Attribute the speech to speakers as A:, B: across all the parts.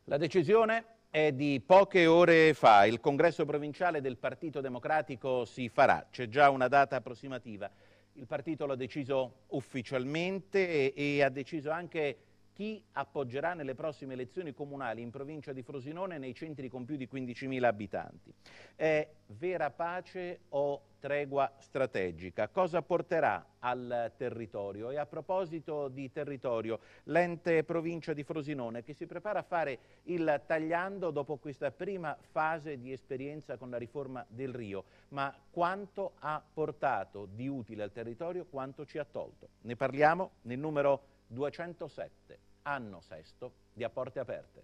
A: La decisione è di poche ore fa. Il congresso provinciale del Partito Democratico si farà. C'è già una data approssimativa. Il partito l'ha deciso ufficialmente e ha deciso anche chi appoggerà nelle prossime elezioni comunali in provincia di Frosinone nei centri con più di 15.000 abitanti. È vera pace o tregua strategica? Cosa porterà al territorio? E a proposito di territorio, l'ente provincia di Frosinone che si prepara a fare il tagliando dopo questa prima fase di esperienza con la riforma del Rio. Ma quanto ha portato di utile al territorio, quanto ci ha tolto? Ne parliamo nel numero 207, anno sesto di A Porte Aperte.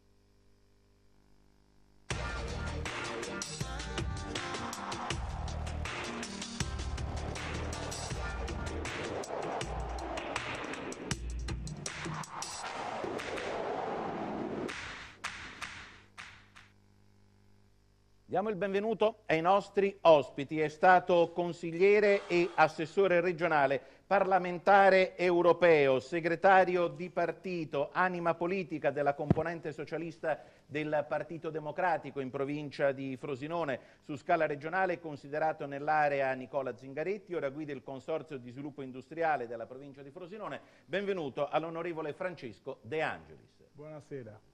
A: Diamo il benvenuto ai nostri ospiti. È stato consigliere e assessore regionale, parlamentare europeo, segretario di partito, anima politica della componente socialista del Partito Democratico in provincia di Frosinone. Su scala regionale considerato nell'area Nicola Zingaretti, ora guida il Consorzio di Sviluppo Industriale della provincia di Frosinone. Benvenuto all'onorevole Francesco De Angelis.
B: Buonasera.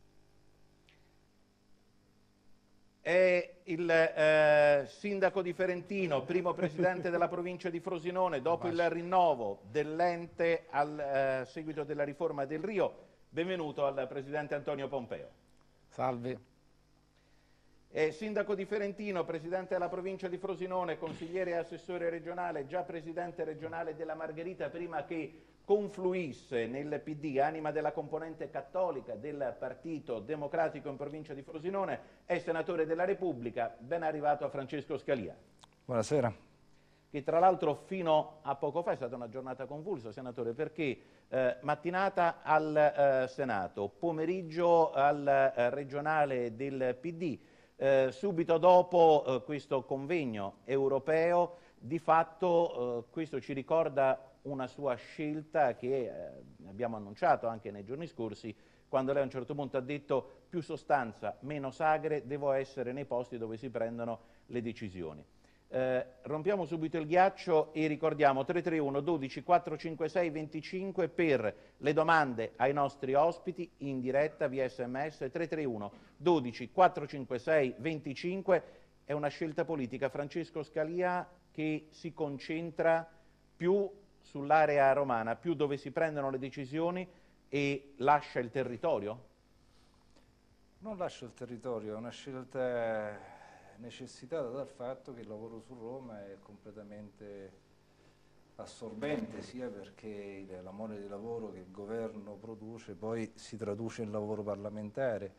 A: È il sindaco di Ferentino, primo presidente della provincia di Frosinone, dopo il rinnovo dell'ente al seguito della riforma del Rio. Benvenuto al presidente Antonio Pompeo.
B: Salve.
A: È sindaco di Ferentino, presidente della provincia di Frosinone, consigliere e assessore regionale, già presidente regionale della Margherita prima che confluisse nel PD, anima della componente cattolica del Partito Democratico in provincia di Frosinone, è senatore della Repubblica. Ben arrivato a Francesco Scalia.
B: Buonasera.
A: Che tra l'altro fino a poco fa è stata una giornata convulsa, senatore, perché mattinata al Senato, pomeriggio al regionale del PD, subito dopo questo convegno europeo, di fatto questo ci ricorda una sua scelta che abbiamo annunciato anche nei giorni scorsi, quando lei a un certo punto ha detto più sostanza, meno sagre, devo essere nei posti dove si prendono le decisioni. Rompiamo subito il ghiaccio e ricordiamo 331 12 456 25 per le domande ai nostri ospiti in diretta via SMS. 331 12 456 25 è una scelta politica, Francesco Scalia, che si concentra più sull'area romana, più dove si prendono le decisioni e lascia il territorio?
C: Non lascia il territorio, è una scelta necessitata dal fatto che il lavoro su Roma è completamente assorbente, sia perché la mole di lavoro che il governo produce poi si traduce in lavoro parlamentare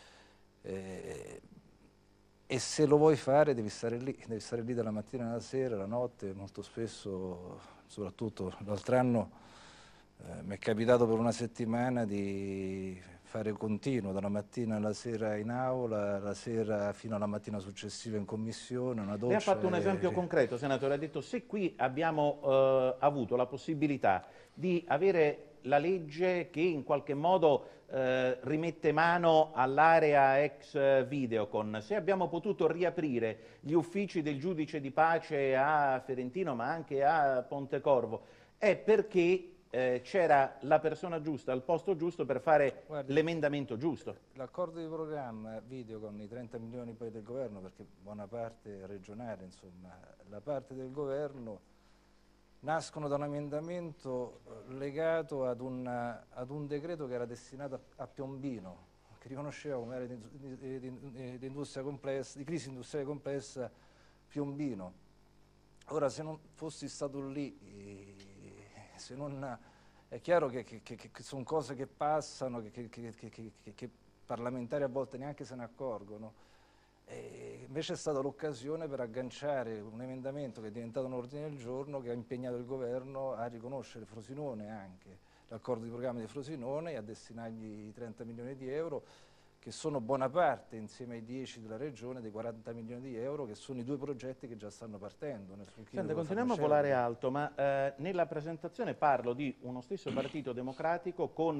C: e se lo vuoi fare devi stare lì dalla mattina alla sera, la notte, molto spesso, soprattutto l'altro anno mi è capitato per una settimana di fare continuo, dalla mattina alla sera in aula, la sera fino alla mattina successiva in commissione, una doccia.
A: Lei ha fatto un esempio concreto, senatore, ha detto se qui abbiamo avuto la possibilità di avere la legge che in qualche modo rimette mano all'area ex Videocon, se abbiamo potuto riaprire gli uffici del giudice di pace a Ferentino ma anche a Pontecorvo, è perché c'era la persona giusta al posto giusto per fare l'emendamento giusto.
C: L'accordo di programma video con i 30 milioni poi del governo, perché buona parte regionale, insomma, la parte del governo nascono da un emendamento legato ad un decreto che era destinato a Piombino, che riconosceva come area di industria complessa, di crisi industriale complessa Piombino. Ora, se non fossi stato lì, se non, è chiaro che sono cose che passano, che parlamentari a volte neanche se ne accorgono. Invece è stata l'occasione per agganciare un emendamento che è diventato un ordine del giorno che ha impegnato il governo a riconoscere Frosinone anche, l'accordo di programma di Frosinone, e a destinargli i 30 milioni di euro che sono buona parte, insieme ai 10 della regione, dei 40 milioni di euro, che sono i due progetti che già stanno partendo.
A: Senta, continuiamo a volare alto, ma nella presentazione parlo di uno stesso Partito Democratico con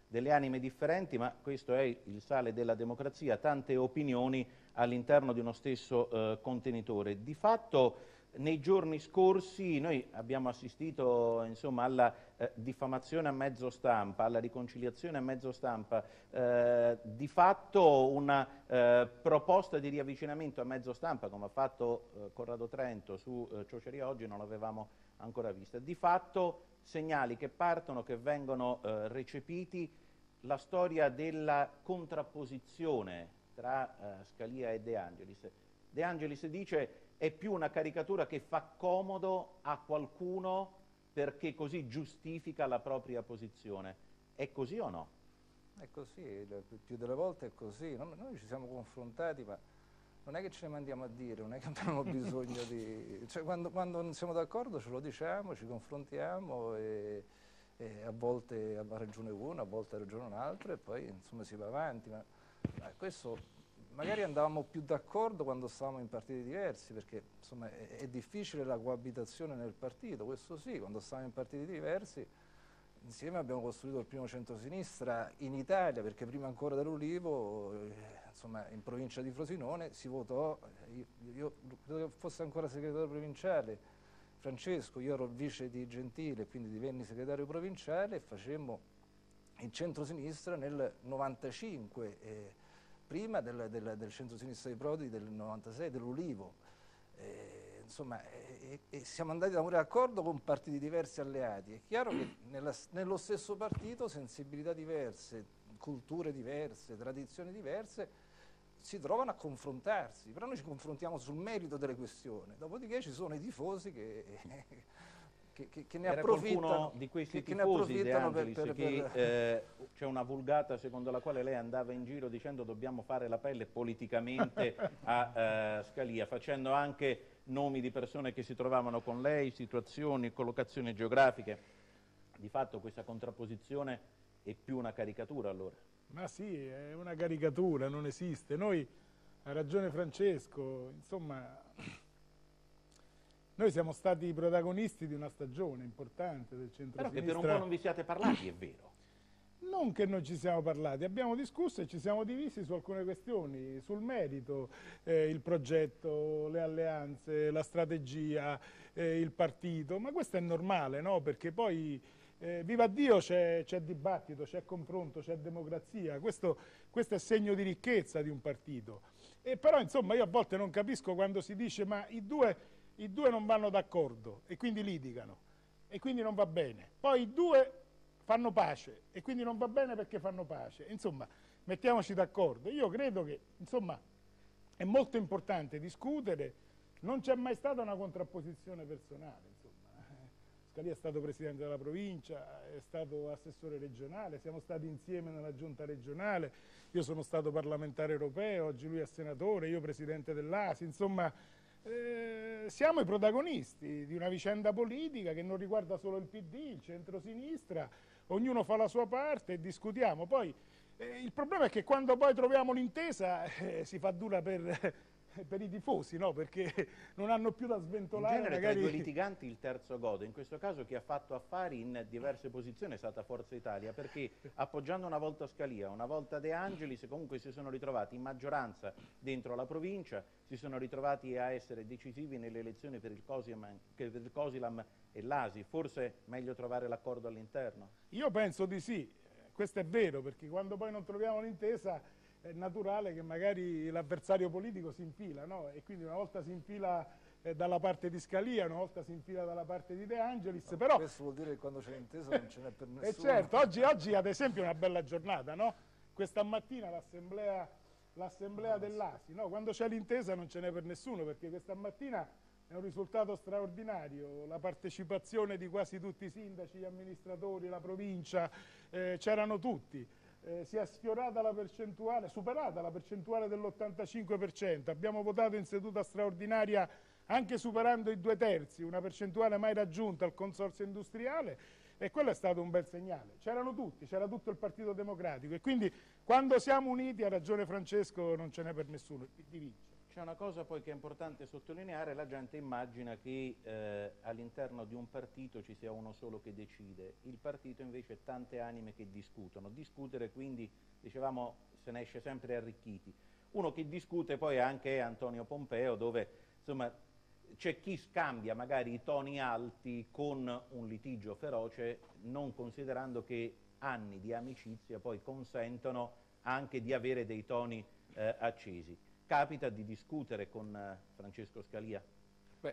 A: delle anime differenti, ma questo è il sale della democrazia, tante opinioni all'interno di uno stesso contenitore. Di fatto nei giorni scorsi noi abbiamo assistito insomma, alla diffamazione a mezzo stampa, alla riconciliazione a mezzo stampa, di fatto una proposta di riavvicinamento a mezzo stampa, come ha fatto Corrado Trento su Ciociaria Oggi, non l'avevamo ancora vista. Di fatto segnali che partono, che vengono recepiti, la storia della contrapposizione tra Scalia e De Angelis. De Angelis dice è più una caricatura che fa comodo a qualcuno perché così giustifica la propria posizione. È così o no?
C: È così, più delle volte è così. Noi ci siamo confrontati, ma non è che ce ne mandiamo a dire, non è che abbiamo bisogno di... Cioè, quando non siamo d'accordo ce lo diciamo, ci confrontiamo e a volte ha ragione uno, a volte ha ragione un altro e poi insomma si va avanti. Ma questo... Magari andavamo più d'accordo quando stavamo in partiti diversi, perché insomma è difficile la coabitazione nel partito, questo sì, quando stavamo in partiti diversi, insieme abbiamo costruito il primo centrosinistra in Italia, perché prima ancora dell'Ulivo, insomma in provincia di Frosinone si votò, io credo che fosse ancora segretario provinciale, Francesco, io ero vice di Gentile, quindi divenni segretario provinciale e facemmo il centrosinistra nel 95, prima del centro-sinistra di Prodi del 96, dell'Ulivo. Insomma, siamo andati da un d'accordo con partiti diversi alleati. È chiaro che nello stesso partito sensibilità diverse, culture diverse, tradizioni diverse si trovano a confrontarsi, però noi ci confrontiamo sul merito delle questioni, dopodiché ci sono i tifosi che ne
A: Era
C: approfittano.
A: Qualcuno di questi tifosi, De Angelis, che c'è una vulgata secondo la quale lei andava in giro dicendo dobbiamo fare la pelle politicamente a Scalia, facendo anche nomi di persone che si trovavano con lei, situazioni, collocazioni geografiche. Di fatto questa contrapposizione è più una caricatura allora?
B: Ma sì, è una caricatura, non esiste. Noi, ha ragione Francesco, insomma... Noi siamo stati i protagonisti di una stagione importante del centro-sinistra.
A: Però che per un po' non vi siate parlati, è vero.
B: Non che non ci siamo parlati, abbiamo discusso e ci siamo divisi su alcune questioni, sul merito, il progetto, le alleanze, la strategia, il partito, ma questo è normale, no? Perché poi, viva Dio, c'è dibattito, c'è confronto, c'è democrazia, questo è segno di ricchezza di un partito. E però insomma io a volte non capisco quando si dice ma i due non vanno d'accordo e quindi litigano e quindi non va bene. Poi i due fanno pace e quindi non va bene perché fanno pace. Insomma, mettiamoci d'accordo. Io credo che, insomma, è molto importante discutere. Non c'è mai stata una contrapposizione personale, insomma. Scalia è stato presidente della provincia, è stato assessore regionale, siamo stati insieme nella giunta regionale, io sono stato parlamentare europeo, oggi lui è senatore, io presidente dell'ASI, insomma... siamo i protagonisti di una vicenda politica che non riguarda solo il PD, il centro-sinistra, ognuno fa la sua parte e discutiamo. Poi il problema è che quando poi troviamo l'intesa si fa dura per i tifosi, no? Perché non hanno più da sventolare.
A: In genere
B: magari...
A: tra i due litiganti il terzo gode, in questo caso chi ha fatto affari in diverse posizioni è stata Forza Italia, perché appoggiando una volta Scalia, una volta De Angelis, comunque si sono ritrovati in maggioranza dentro la provincia, si sono ritrovati a essere decisivi nelle elezioni per il Cosilam e l'Asi. Forse meglio trovare l'accordo all'interno?
B: Io penso di sì, questo è vero, perché quando poi non troviamo l'intesa è naturale che magari l'avversario politico si infila, no? E quindi una volta si infila dalla parte di Scalia, una volta si infila dalla parte di De Angelis,
C: No,
B: però...
C: Questo vuol dire che quando c'è l'intesa non ce n'è per nessuno.
B: E certo, oggi ad esempio è una bella giornata, no? Questa mattina l'assemblea dell'ASI, no? Quando c'è l'intesa non ce n'è per nessuno, perché questa mattina è un risultato straordinario, la partecipazione di quasi tutti i sindaci, gli amministratori, la provincia, c'erano tutti. Si è sfiorata la percentuale, superata la percentuale dell'85%, abbiamo votato in seduta straordinaria anche superando i 2/3, una percentuale mai raggiunta al consorzio industriale, e quello è stato un bel segnale. C'erano tutti, c'era tutto il Partito Democratico e quindi quando siamo uniti, ha ragione Francesco, non ce n'è per nessuno, il PD vince.
A: C'è una cosa poi che è importante sottolineare: la gente immagina che all'interno di un partito ci sia uno solo che decide, il partito invece è tante anime che discutono. Discutere quindi, dicevamo, se ne esce sempre arricchiti. Uno che discute poi anche è Antonio Pompeo, dove insomma c'è chi scambia magari i toni alti con un litigio feroce, non considerando che anni di amicizia poi consentono anche di avere dei toni accesi. Capita di discutere con Francesco Scalia?
D: Beh,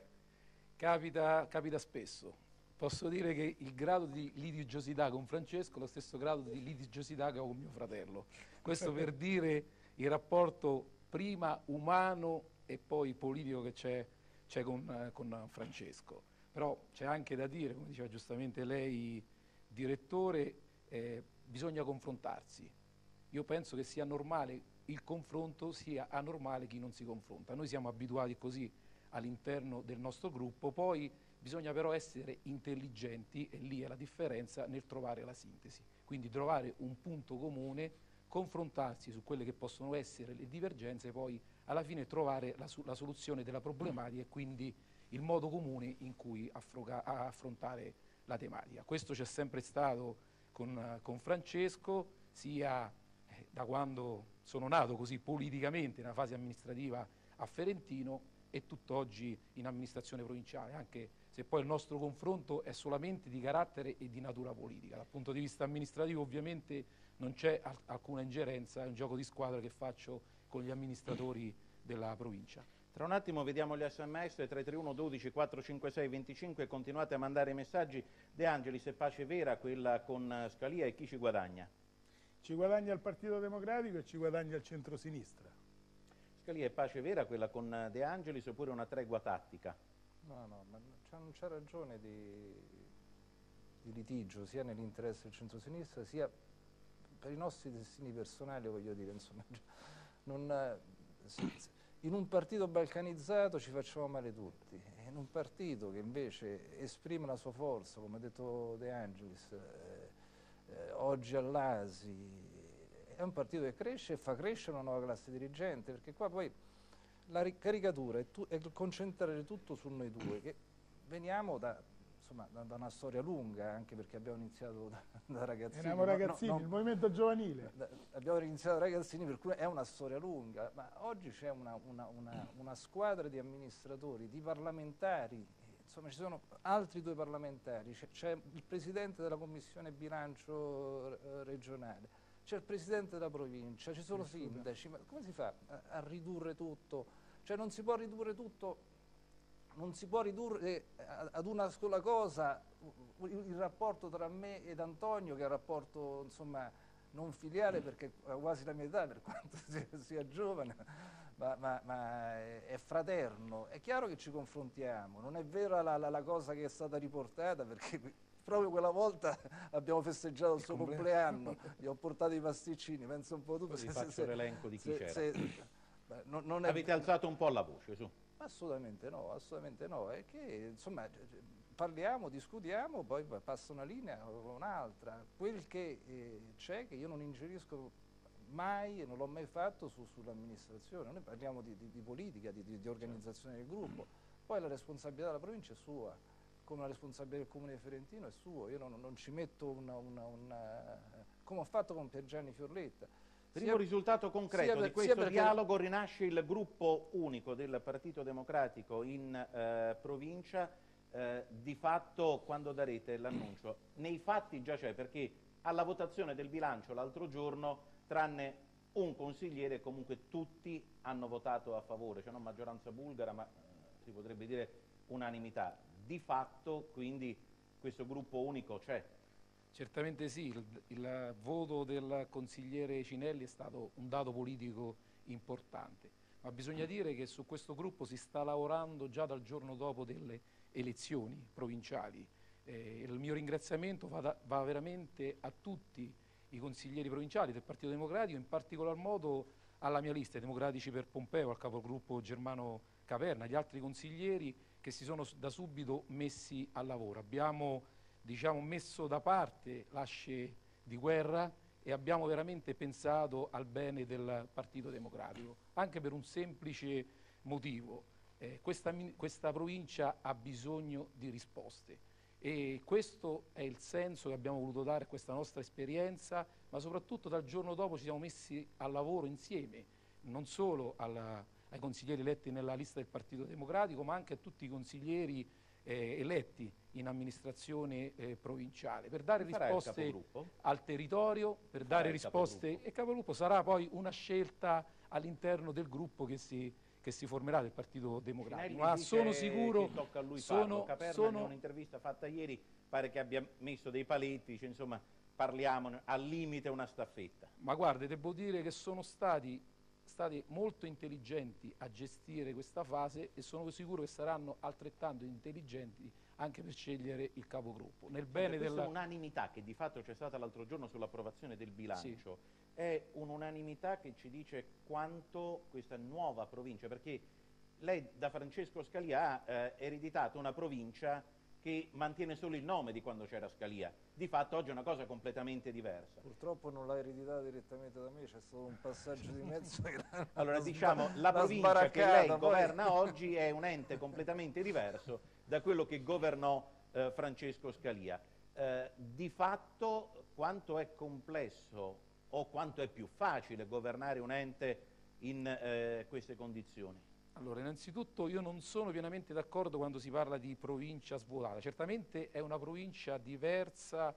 D: capita spesso. Posso dire che il grado di litigiosità con Francesco è lo stesso grado di litigiosità che ho con mio fratello. Questo per dire il rapporto prima umano e poi politico che c'è con Francesco. Però c'è anche da dire, come diceva giustamente lei, direttore, bisogna confrontarsi. Io penso che sia normale il confronto, sia anormale chi non si confronta. Noi siamo abituati così all'interno del nostro gruppo, poi bisogna però essere intelligenti, e lì è la differenza, nel trovare la sintesi. Quindi trovare un punto comune, confrontarsi su quelle che possono essere le divergenze, poi alla fine trovare la soluzione della problematica e quindi il modo comune in cui affrontare la tematica. Questo c'è sempre stato con Francesco, sia da quando sono nato così politicamente nella fase amministrativa a Ferentino e tutt'oggi in amministrazione provinciale, anche se poi il nostro confronto è solamente di carattere e di natura politica. Dal punto di vista amministrativo ovviamente non c'è alcuna ingerenza, è un gioco di squadra che faccio con gli amministratori della provincia.
A: Tra un attimo vediamo gli sms 331 12 456 25, continuate a mandare i messaggi. De Angelis, è pace vera quella con Scalia, e chi ci guadagna?
B: Ci guadagna il Partito Democratico e ci guadagna il centrosinistra.
A: Scalia, è pace vera quella con De Angelis oppure una tregua tattica?
C: No, ma non c'è ragione di litigio, sia nell'interesse del centrosinistra, sia per i nostri destini personali, voglio dire, insomma, in un partito balcanizzato ci facciamo male tutti, in un partito che invece esprime la sua forza, come ha detto De Angelis, oggi all'ASI, è un partito che cresce e fa crescere una nuova classe dirigente, perché qua poi la caricatura è il concentrare tutto su noi due, che veniamo da una storia lunga, anche perché abbiamo iniziato da ragazzini.
B: Eravamo ragazzini, il movimento giovanile.
C: Abbiamo iniziato da ragazzini, per cui è una storia lunga, ma oggi c'è una squadra di amministratori, di parlamentari, insomma ci sono altri due parlamentari, c'è il presidente della commissione bilancio regionale, c'è il presidente della provincia, ci sono sindaci, ma come si fa a ridurre tutto? Cioè non si può ridurre tutto. Non si può ridurre ad una sola cosa il rapporto tra me ed Antonio, che è un rapporto insomma non filiale perché ha quasi la mia età, per quanto sia giovane, ma è fraterno. È chiaro che ci confrontiamo, non è vera la cosa che è stata riportata, perché proprio quella volta abbiamo festeggiato il suo compleanno, gli ho portato i pasticcini, penso un po' tu.
A: Così faccio l'elenco di chi c'era.
C: Avete
A: alzato un po' la voce, su.
C: Assolutamente no, è che insomma parliamo, discutiamo, poi passa una linea o un'altra. Quel che c'è, che io non ingerisco mai e non l'ho mai fatto sull'amministrazione, noi parliamo di politica, di organizzazione del gruppo, poi la responsabilità della provincia è sua, come la responsabilità del comune di Ferentino è sua, io non ci metto come ho fatto con Piergianni Fiorletta.
A: Primo risultato concreto di questo dialogo: rinasce il gruppo unico del Partito Democratico in provincia. Di fatto, quando darete l'annuncio? Nei fatti già c'è, perché alla votazione del bilancio l'altro giorno, tranne un consigliere, comunque tutti hanno votato a favore, cioè non maggioranza bulgara, ma si potrebbe dire unanimità. Di fatto, quindi, questo gruppo unico c'è.
D: Certamente sì, il voto del consigliere Cinelli è stato un dato politico importante, ma bisogna dire che su questo gruppo si sta lavorando già dal giorno dopo delle elezioni provinciali. Il mio ringraziamento va veramente a tutti i consiglieri provinciali del Partito Democratico, in particolar modo alla mia lista, i Democratici per Pompeo, al capogruppo Germano Caverna, agli altri consiglieri che si sono da subito messi al lavoro. Abbiamo messo da parte l'asce di guerra e abbiamo veramente pensato al bene del Partito Democratico, anche per un semplice motivo. Questa provincia ha bisogno di risposte e questo è il senso che abbiamo voluto dare a questa nostra esperienza, ma soprattutto dal giorno dopo ci siamo messi al lavoro insieme, non solo ai consiglieri eletti nella lista del Partito Democratico, ma anche a tutti i consiglieri eletti in amministrazione provinciale, per dare risposte al territorio, per dare risposte, e capogruppo sarà poi una scelta all'interno del gruppo che si formerà del Partito Democratico. Ma sono sicuro
A: che tocca a lui farlo. Caperna, in un'intervista fatta ieri, pare che abbia messo dei paletti, dice, insomma, parliamo al limite una staffetta.
D: Ma guarda, devo dire che sono stati molto intelligenti a gestire questa fase e sono sicuro che saranno altrettanto intelligenti anche per scegliere il capogruppo. Nel bene
A: della unanimità che di fatto c'è stata l'altro giorno sull'approvazione del bilancio, sì, è un'unanimità che ci dice quanto questa nuova provincia, perché lei da Francesco Scalia ha ereditato una provincia che mantiene solo il nome di quando c'era Scalia. Di fatto oggi è una cosa completamente diversa.
C: Purtroppo non l'ha ereditata direttamente da me, c'è stato un passaggio di mezzo che
A: allora diciamo, la provincia che lei governa oggi è un ente completamente diverso da quello che governò Francesco Scalia. Di fatto quanto è complesso o quanto è più facile governare un ente in queste condizioni?
D: Allora, innanzitutto io non sono pienamente d'accordo quando si parla di provincia svuotata. Certamente è una provincia diversa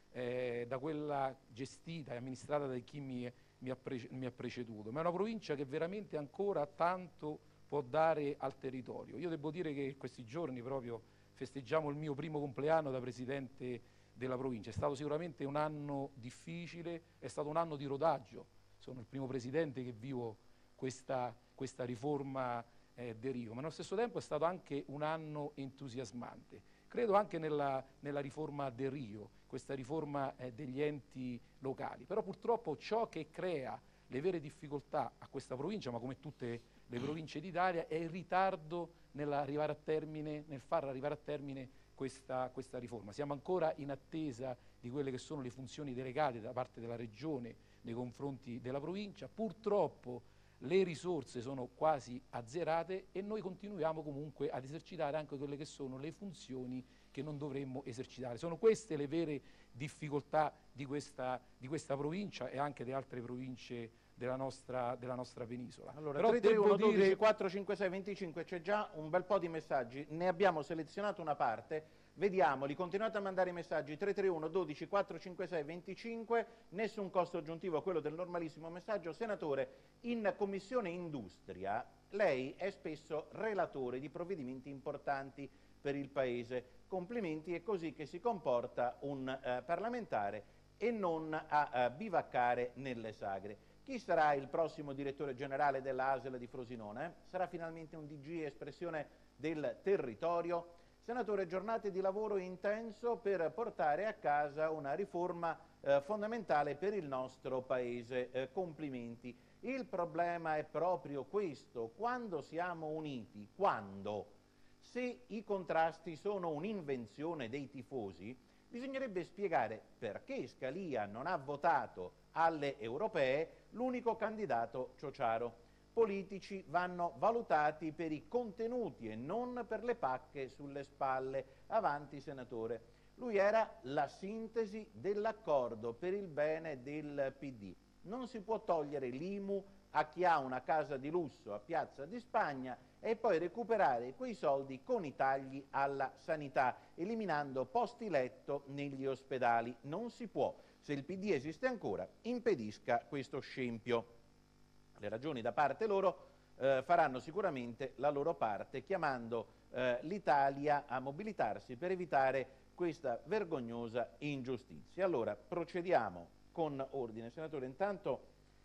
D: da quella gestita e amministrata da chi mi ha preceduto, ma è una provincia che veramente ancora tanto può dare al territorio. Io devo dire che questi giorni proprio festeggiamo il mio primo compleanno da presidente della provincia. È stato sicuramente un anno difficile, è stato un anno di rodaggio. Sono il primo presidente che vivo questa riforma del Rio, ma allo stesso tempo è stato anche un anno entusiasmante. Credo anche nella riforma del Rio, questa riforma degli enti locali, però purtroppo ciò che crea le vere difficoltà a questa provincia, ma come tutte le province d'Italia, è il ritardo nel far arrivare a termine questa riforma. Siamo ancora in attesa di quelle che sono le funzioni delegate da parte della Regione nei confronti della provincia. Purtroppo le risorse sono quasi azzerate e noi continuiamo comunque ad esercitare anche quelle che sono le funzioni che non dovremmo esercitare. Sono queste le vere difficoltà di questa provincia e anche di altre province della nostra penisola.
A: Allora, 331 12 456 25, c'è già un bel po' di messaggi, ne abbiamo selezionato una parte. Vediamoli, continuate a mandare i messaggi 331 12 456 25, nessun costo aggiuntivo, quello del normalissimo messaggio. Senatore, in Commissione Industria lei è spesso relatore di provvedimenti importanti per il Paese. Complimenti, è così che si comporta un parlamentare e non a bivaccare nelle sagre. Chi sarà il prossimo direttore generale della ASL di Frosinone? Sarà finalmente un DG espressione del territorio? Senatore, giornate di lavoro intenso per portare a casa una riforma fondamentale per il nostro Paese. Complimenti. Il problema è proprio questo: quando siamo uniti, quando? Se i contrasti sono un'invenzione dei tifosi, bisognerebbe spiegare perché Scalia non ha votato alle europee l'unico candidato Ciociaro. Politici vanno valutati per i contenuti e non per le pacche sulle spalle. Avanti, senatore. Lui era la sintesi dell'accordo per il bene del PD. Non si può togliere l'IMU a chi ha una casa di lusso a Piazza di Spagna e poi recuperare quei soldi con i tagli alla sanità, eliminando posti letto negli ospedali. Non si può. Se il PD esiste ancora, impedisca questo scempio. Le ragioni da parte loro faranno sicuramente la loro parte, chiamando l'Italia a mobilitarsi per evitare questa vergognosa ingiustizia. Allora, procediamo con ordine. Senatore, intanto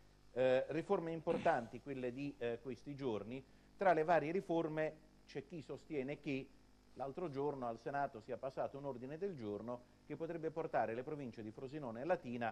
A: riforme importanti, quelle di questi giorni. Tra le varie riforme c'è chi sostiene che l'altro giorno al Senato sia passato un ordine del giorno che potrebbe portare le province di Frosinone e Latina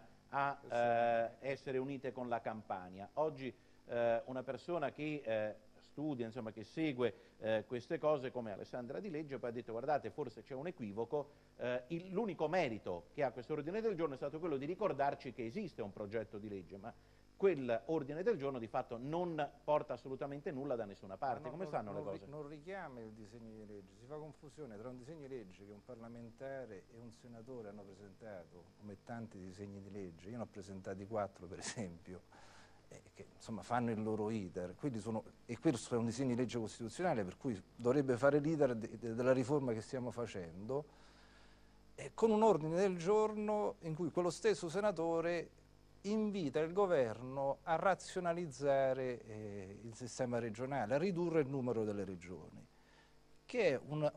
A: a essere unite con la Campania. Oggi una persona che studia, insomma, che segue queste cose come Alessandra Di Leggio poi ha detto: guardate, forse c'è un equivoco, l'unico merito che ha questo ordine del giorno è stato quello di ricordarci che esiste un progetto di legge, ma quell'ordine del giorno di fatto non porta assolutamente nulla da nessuna parte. Come stanno le cose?
C: Non richiama il disegno di legge, si fa confusione tra un disegno di legge che un parlamentare e un senatore hanno presentato, come tanti disegni di legge. Io ne ho presentati 4 per esempio, che insomma fanno il loro iter, e questo è un disegno di legge costituzionale per cui dovrebbe fare l'iter della riforma che stiamo facendo, con un ordine del giorno in cui quello stesso senatore invita il governo a razionalizzare il sistema regionale, a ridurre il numero delle regioni, che è una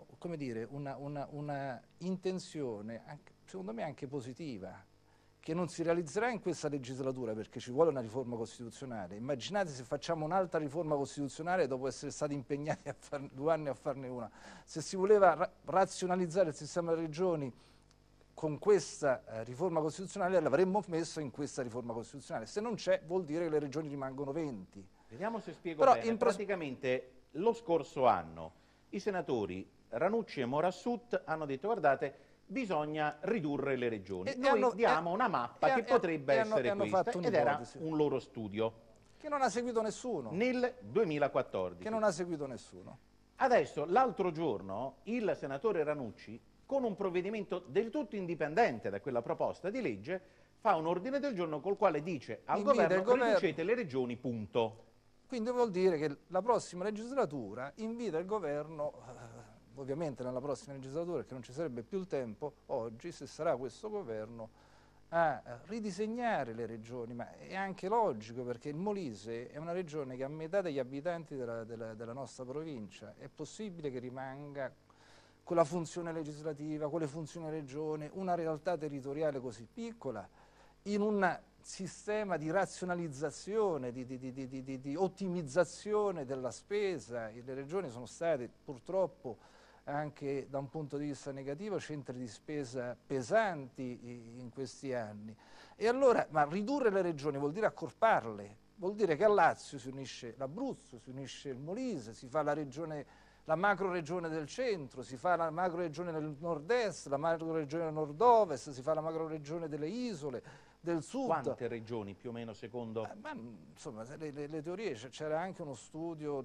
C: intenzione, secondo me anche positiva, che non si realizzerà in questa legislatura perché ci vuole una riforma costituzionale. Immaginate se facciamo un'altra riforma costituzionale dopo essere stati impegnati 2 anni a farne una. Se si voleva razionalizzare il sistema delle regioni con questa riforma costituzionale l'avremmo messo in questa riforma costituzionale. Se non c'è vuol dire che le regioni rimangono 20.
A: Vediamo se spiego bene. Praticamente lo scorso anno i senatori Ranucci e Morassut hanno detto guardate bisogna ridurre le regioni. Noi diamo una mappa che potrebbe essere questa ed era un loro studio.
C: Che non ha seguito nessuno.
A: Nel 2014.
C: Che non ha seguito nessuno.
A: Adesso l'altro giorno il senatore Ranucci con un provvedimento del tutto indipendente da quella proposta di legge, fa un ordine del giorno col quale dice al governo riducete le regioni, punto.
C: Quindi vuol dire che la prossima legislatura invita il governo, ovviamente nella prossima legislatura, perché non ci sarebbe più il tempo, oggi, se sarà questo governo, a ridisegnare le regioni, ma è anche logico perché il Molise è una regione che ha metà degli abitanti della nostra provincia, è possibile che rimanga con la funzione legislativa, con le funzioni regione, una realtà territoriale così piccola, in un sistema di razionalizzazione, di ottimizzazione della spesa. Le regioni sono state purtroppo anche da un punto di vista negativo centri di spesa pesanti in questi anni. E allora, ma ridurre le regioni vuol dire accorparle, vuol dire che a Lazio si unisce l'Abruzzo, si unisce il Molise, si fa la macro regione del centro, si fa la macro regione del nord-est, la macro regione del nord-ovest, si fa la macro regione delle isole, del sud.
A: Quante regioni più o meno secondo?
C: Insomma, le teorie, c'era anche uno studio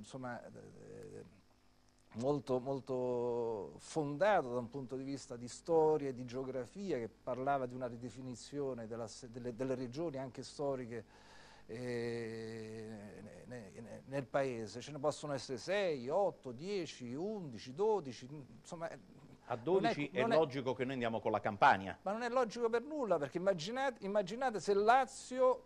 C: molto, molto fondato da un punto di vista di storia e di geografia che parlava di una ridefinizione delle regioni anche storiche nel paese. Ce ne possono essere 6, 8, 10, 11, 12, insomma.
A: A 12 è logico che noi andiamo con la Campania.
C: Ma non è logico per nulla, perché immaginate se Lazio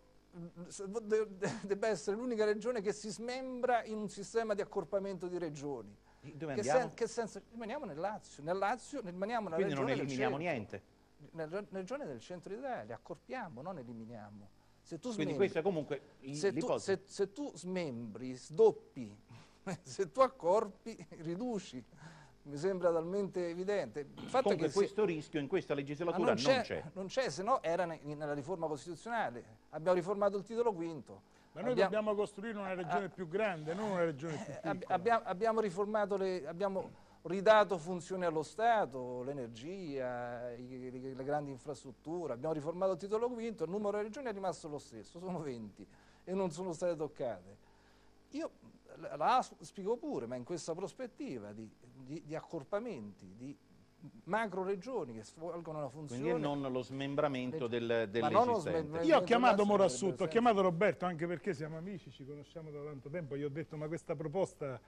C: debba essere l'unica regione che si smembra in un sistema di accorpamento di regioni.
A: Dove andiamo?
C: Che senso? Rimaniamo nel Lazio, rimaniamo nella
A: Quindi
C: regione
A: non eliminiamo niente.
C: Nella regione del centro Italia, accorpiamo, non eliminiamo. Se tu
A: Quindi questa è comunque l'ipotesi.
C: Se tu smembri, sdoppi, se tu accorpi, riduci. Mi sembra talmente evidente. Il fatto
A: Comunque
C: che
A: questo rischio in questa legislatura non c'è.
C: Non c'è, se no era nella riforma costituzionale. Abbiamo riformato il titolo V.
B: Ma noi dobbiamo costruire una regione più grande, non una regione più
C: piccola. Abbiamo riformato abbiamo ridato funzioni allo Stato, l'energia, le grandi infrastrutture, abbiamo riformato il titolo V, il numero di regioni è rimasto lo stesso, sono 20 e non sono state toccate. Io la spiego pure, ma in questa prospettiva di accorpamenti, di macro regioni che svolgono una funzione.
A: Quindi non lo smembramento dell'esistente.
B: Io ho chiamato Morassut, ho chiamato Roberto, anche perché siamo amici, ci conosciamo da tanto tempo, gli ho detto ma questa proposta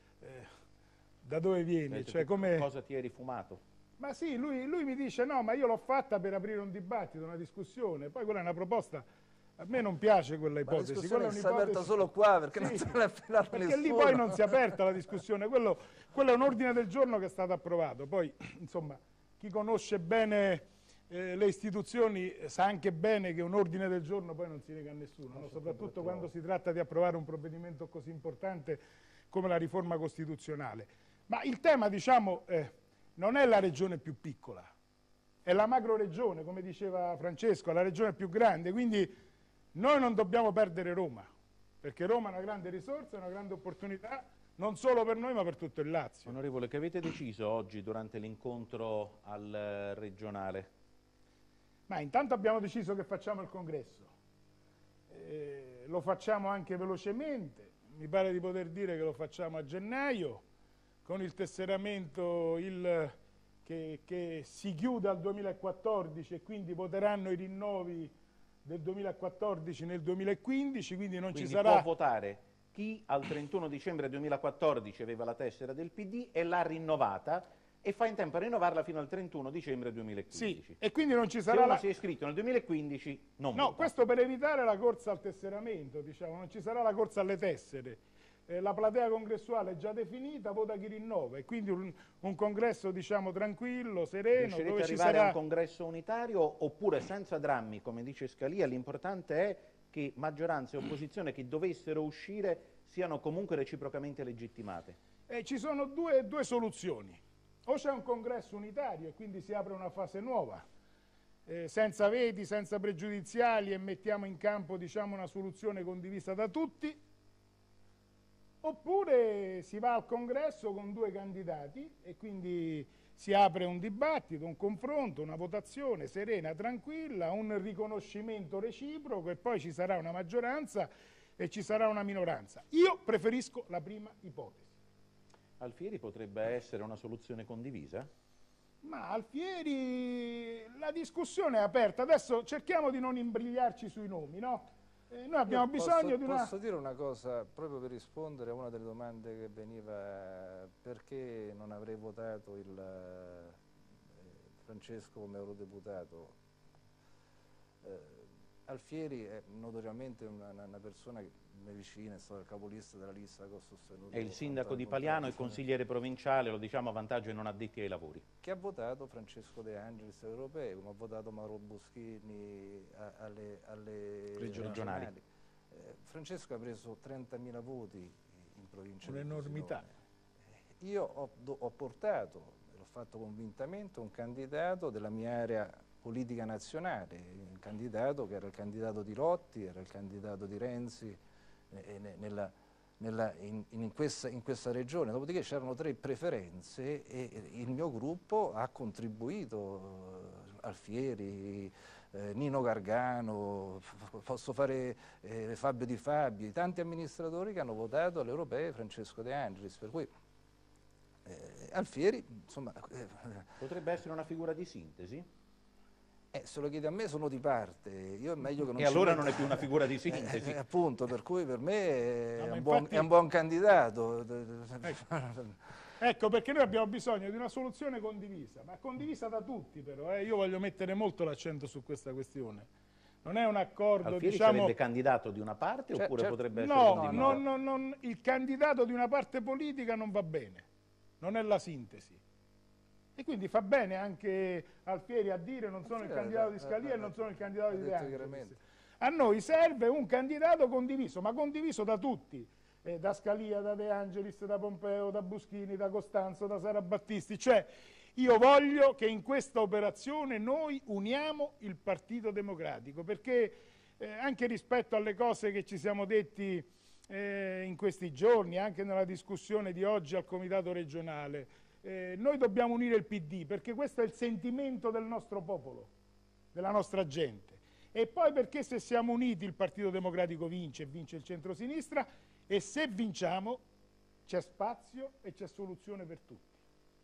B: da dove viene? Cioè,
A: cosa ti hai rifumato?
B: Ma sì, lui mi dice no, ma io l'ho fatta per aprire un dibattito, una discussione, poi quella è una proposta. A me non piace quella ipotesi.
C: Quella è aperta solo qua perché non se l'ha affidato
B: perché
C: nessuno.
B: Lì poi non si è aperta la discussione, quello è un ordine del giorno che è stato approvato. Poi, insomma, chi conosce bene le istituzioni sa anche bene che un ordine del giorno poi non si nega a nessuno, no? Soprattutto quando si tratta di approvare un provvedimento così importante come la riforma costituzionale. Ma il tema, diciamo, non è la regione più piccola, è la macro regione, come diceva Francesco, è la regione più grande, quindi noi non dobbiamo perdere Roma, perché Roma è una grande risorsa, è una grande opportunità, non solo per noi ma per tutto il Lazio.
A: Onorevole, che avete deciso oggi durante l'incontro al regionale?
B: Ma intanto abbiamo deciso che facciamo il congresso. lo facciamo anche velocemente, mi pare di poter dire che lo facciamo a gennaio, con il tesseramento che si chiude al 2014 e quindi voteranno i rinnovi del 2014 nel 2015, quindi non ci sarà...
A: può votare chi al 31 dicembre 2014 aveva la tessera del PD e l'ha rinnovata e fa in tempo a rinnovarla fino al 31 dicembre 2015.
B: Sì, e quindi non ci
A: Se
B: sarà
A: uno si è iscritto nel 2015 non
B: No,
A: vota.
B: questo per evitare la corsa al tesseramento, diciamo, non ci sarà la corsa alle tessere. La platea congressuale è già definita, vota chi rinnova, e quindi un congresso, diciamo, tranquillo, sereno,
A: Riuscirete
B: dove
A: ad
B: ci
A: arrivare
B: sarà...
A: a un congresso unitario oppure senza drammi, come dice Scalia? L'importante è che maggioranza e opposizione che dovessero uscire siano comunque reciprocamente legittimate.
B: Ci sono due soluzioni. O c'è un congresso unitario e quindi si apre una fase nuova, senza veti, senza pregiudiziali, e mettiamo in campo, diciamo, una soluzione condivisa da tutti, oppure si va al congresso con due candidati e quindi si apre un dibattito, un confronto, una votazione serena, tranquilla, un riconoscimento reciproco, e poi ci sarà una maggioranza e ci sarà una minoranza. Io preferisco la prima ipotesi.
A: Alfieri potrebbe essere una soluzione condivisa?
B: Ma Alfieri, la discussione è aperta, adesso cerchiamo di non imbrigliarci sui nomi, no? Noi abbiamo bisogno di una...
C: Posso dire una cosa, proprio per rispondere a una delle domande che veniva, perché non avrei votato Francesco come eurodeputato? Alfieri è notoriamente una persona che mi è vicina, è stato il capolista della lista che ho sostenuto.
A: È il sindaco di Paliano, il consigliere provinciale, lo diciamo a vantaggio dei non addetti ai lavori.
C: Che ha votato Francesco De Angelis europeo, come ha votato Mauro Boschini alle regionali. Francesco ha preso 30.000 voti in provincia di
B: Un'enormità.
C: Io ho portato, l'ho fatto convintamente, un candidato della mia area politica nazionale, un candidato che era il candidato di Lotti, era il candidato di Renzi in questa regione. Dopodiché c'erano 3 preferenze e il mio gruppo ha contribuito, Alfieri, Nino Gargano, posso fare Fabio Di Fabio, tanti amministratori che hanno votato alle europee Francesco De Angelis, per cui Alfieri, insomma...
A: Potrebbe essere una figura di sintesi?
C: Se lo chiede a me sono di parte, io è meglio che non
A: e allora non è più una figura di sintesi.
C: Appunto, per cui per me è,
B: infatti...
C: è un buon candidato.
B: Ecco perché noi abbiamo bisogno di una soluzione condivisa, ma condivisa da tutti però. Io voglio mettere molto l'accento su questa questione. Non è un accordo,
A: Alfieri
B: diciamo...
A: sarebbe candidato di una parte oppure potrebbe essere
B: condiviso? No, il candidato di una parte politica non va bene, non è la sintesi. E quindi fa bene anche Alfieri a dire non sono il candidato di Scalia e non sono il candidato di De Angelis. A noi serve un candidato condiviso, ma condiviso da tutti, da Scalia, da De Angelis, da Pompeo, da Boschini, da Costanzo, da Sara Battisti. Cioè, io voglio che in questa operazione noi uniamo il Partito Democratico, perché anche rispetto alle cose che ci siamo detti in questi giorni, anche nella discussione di oggi al Comitato regionale, noi dobbiamo unire il PD, perché questo è il sentimento del nostro popolo, della nostra gente. E poi perché se siamo uniti il Partito Democratico vince, e vince il centrosinistra, e se vinciamo c'è spazio e c'è soluzione per tutti.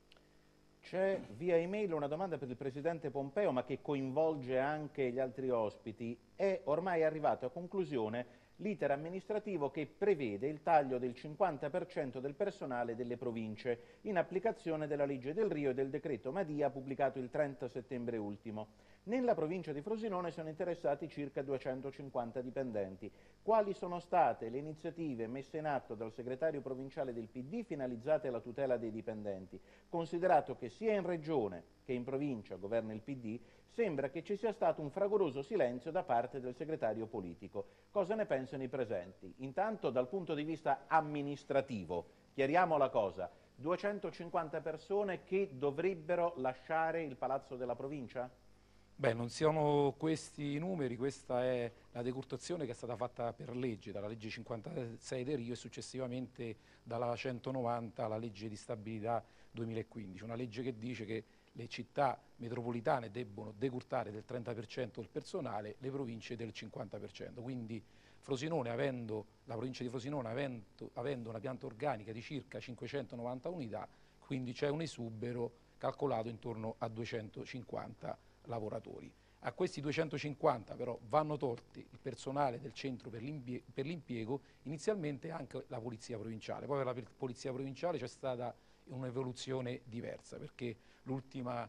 A: C'è via email una domanda per il Presidente Pompeo, ma che coinvolge anche gli altri ospiti. È ormai arrivato a conclusione l'iter amministrativo che prevede il taglio del 50% del personale delle province in applicazione della legge del Rio e del decreto Madia pubblicato il 30 settembre ultimo. Nella provincia di Frosinone sono interessati circa 250 dipendenti. Quali sono state le iniziative messe in atto dal segretario provinciale del PD finalizzate alla tutela dei dipendenti? Considerato che sia in regione che in provincia governa il PD, sembra che ci sia stato un fragoroso silenzio da parte del segretario politico. Cosa ne pensano i presenti? Intanto dal punto di vista amministrativo, chiariamo la cosa, 250 persone che dovrebbero lasciare il palazzo della provincia?
D: Beh, non siano questi i numeri, questa è la decurtazione che è stata fatta per legge, dalla legge 56 del Rio e successivamente dalla 190 alla legge di stabilità 2015, una legge che dice che le città metropolitane debbono decurtare del 30% il personale, le province del 50%, quindi Frosinone, la provincia di Frosinone avendo una pianta organica di circa 590 unità, quindi c'è un esubero calcolato intorno a 250 lavoratori. A questi 250 però vanno tolti il personale del centro per l'impiego, inizialmente anche la polizia provinciale. Poi per la polizia provinciale c'è stata un'evoluzione diversa, perché l'ultima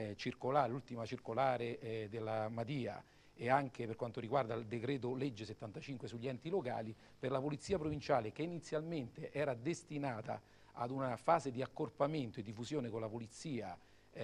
D: circolare della Madia, e anche per quanto riguarda il decreto legge 75 sugli enti locali, per la polizia provinciale, che inizialmente era destinata ad una fase di accorpamento e di fusione con la polizia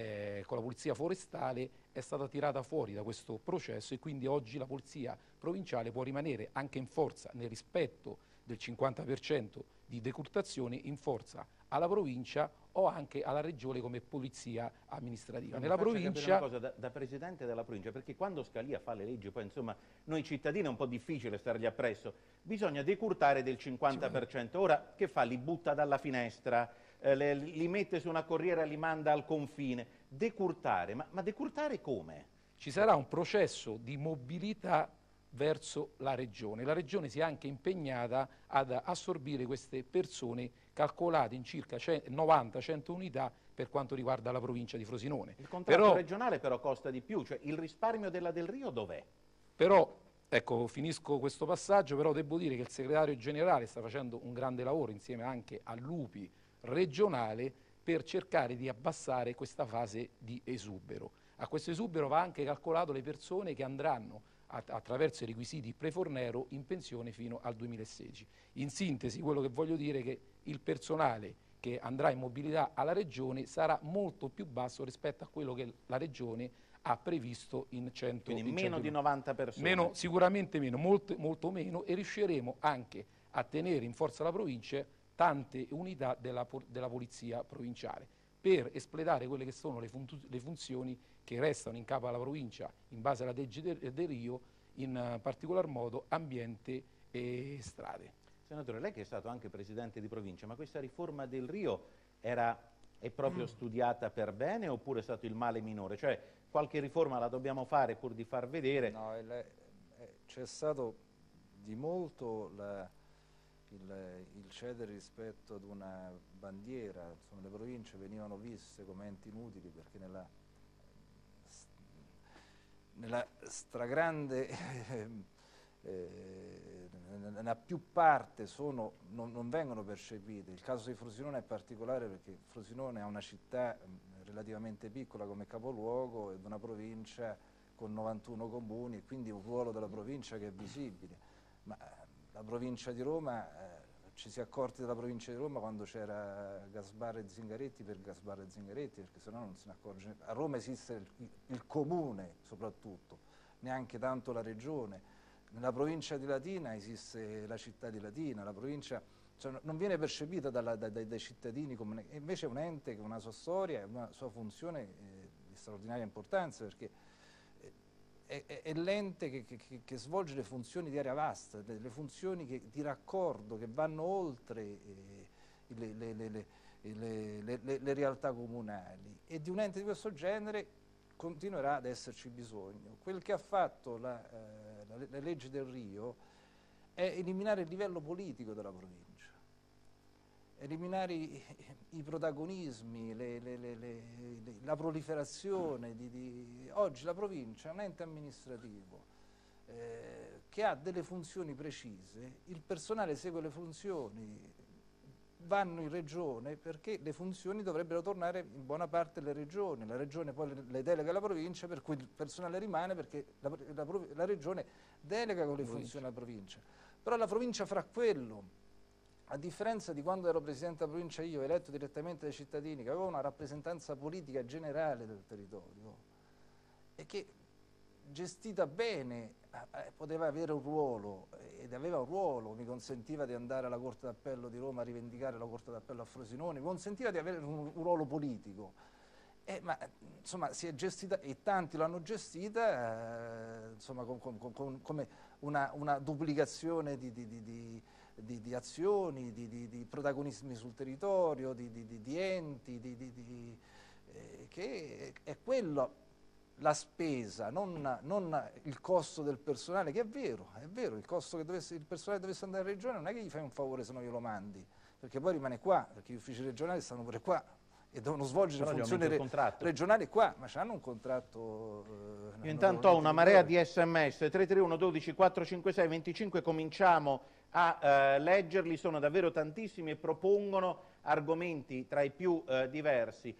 D: forestale, è stata tirata fuori da questo processo, e quindi oggi la polizia provinciale può rimanere anche in forza, nel rispetto del 50% di decurtazione, in forza alla provincia o anche alla regione come polizia amministrativa.
A: Ma
D: Nella provincia,
A: una cosa da presidente della provincia, perché quando Scalia fa le leggi, poi insomma noi cittadini è un po' difficile stargli appresso, bisogna decurtare del 50%. Ora che fa? Li butta dalla finestra, li mette su una corriera e li manda al confine. Decurtare, ma decurtare come?
D: ci sarà un processo di mobilità verso la regione. La regione si è anche impegnata ad assorbire queste persone, calcolate in circa 90-100 unità per quanto riguarda la provincia di Frosinone.
A: Il contratto regionale però costa di più, cioè il risparmio della Del Rio dov'è?
D: Però, ecco, finisco questo passaggio, però devo dire che il segretario generale sta facendo un grande lavoro insieme anche all'UPI regionale per cercare di abbassare questa fase di esubero. A questo esubero va anche calcolato le persone che andranno attraverso i requisiti pre-Fornero in pensione fino al 2016. In sintesi, quello che voglio dire è che il personale che andrà in mobilità alla regione sarà molto più basso rispetto a quello che la regione ha previsto in 100.
A: Quindi meno di 90 persone.
D: Sicuramente meno, molto meno, e riusciremo anche a tenere in forza la provincia tante unità della polizia provinciale per espletare quelle che sono le funzioni che restano in capo alla provincia in base alla legge del Rio, in particolar modo ambiente e strade.
A: Senatore, lei che è stato anche presidente di provincia, ma questa riforma del Rio è proprio studiata per bene oppure è stato il male minore? Cioè qualche riforma la dobbiamo fare pur di far vedere?
C: No, c'è stato di molto il cedere rispetto ad una bandiera. Insomma, le province venivano viste come enti inutili perché nella stragrande nella più parte non vengono percepite. Il caso di Frosinone è particolare perché Frosinone è una città relativamente piccola come capoluogo ed una provincia con 91 comuni, e quindi un ruolo della provincia che è visibile. Ma la provincia di Roma, ci si è accorti della provincia di Roma quando c'era Gasbarre e Zingaretti per Gasbarre e Zingaretti, perché sennò non se ne accorge. A Roma esiste il comune soprattutto, neanche tanto la regione. Nella provincia di Latina esiste la città di Latina, la provincia non viene percepita dai cittadini come invece è un ente che ha una sua storia e una sua funzione di straordinaria importanza, perché è l'ente che svolge le funzioni di area vasta, le funzioni di raccordo che vanno oltre le realtà comunali, e di un ente di questo genere continuerà ad esserci bisogno. Quel che ha fatto le leggi del Rio è eliminare il livello politico della provincia, eliminare i protagonismi, la proliferazione. Oggi la provincia è un ente amministrativo che ha delle funzioni precise, il personale segue le funzioni, vanno in regione perché le funzioni dovrebbero tornare in buona parte alle regioni, la regione poi le delega alla provincia, per cui il personale rimane perché la regione delega con le funzioni alla provincia. Però la provincia farà quello, a differenza di quando ero presidente della provincia io, eletto direttamente dai cittadini, che avevo una rappresentanza politica generale del territorio e che gestita bene poteva avere un ruolo, ed aveva un ruolo, mi consentiva di andare alla Corte d'Appello di Roma a rivendicare la Corte d'Appello a Frosinone, mi consentiva di avere un ruolo politico, ma insomma si è gestita, e tanti l'hanno gestita insomma, come una duplicazione di azioni, di protagonismi sul territorio, di enti, che è quello la spesa, non il costo del personale, che è vero, il costo che il personale dovesse andare in regione non è che gli fai un favore se no glielo mandi, perché poi rimane qua, perché gli uffici regionali stanno pure qua e devono svolgere funzioni regionali qua, ma hanno un contratto.
A: Io intanto ho una marea di sms, 331 12 456 25, cominciamo a leggerli, sono davvero tantissimi e propongono argomenti tra i più diversi.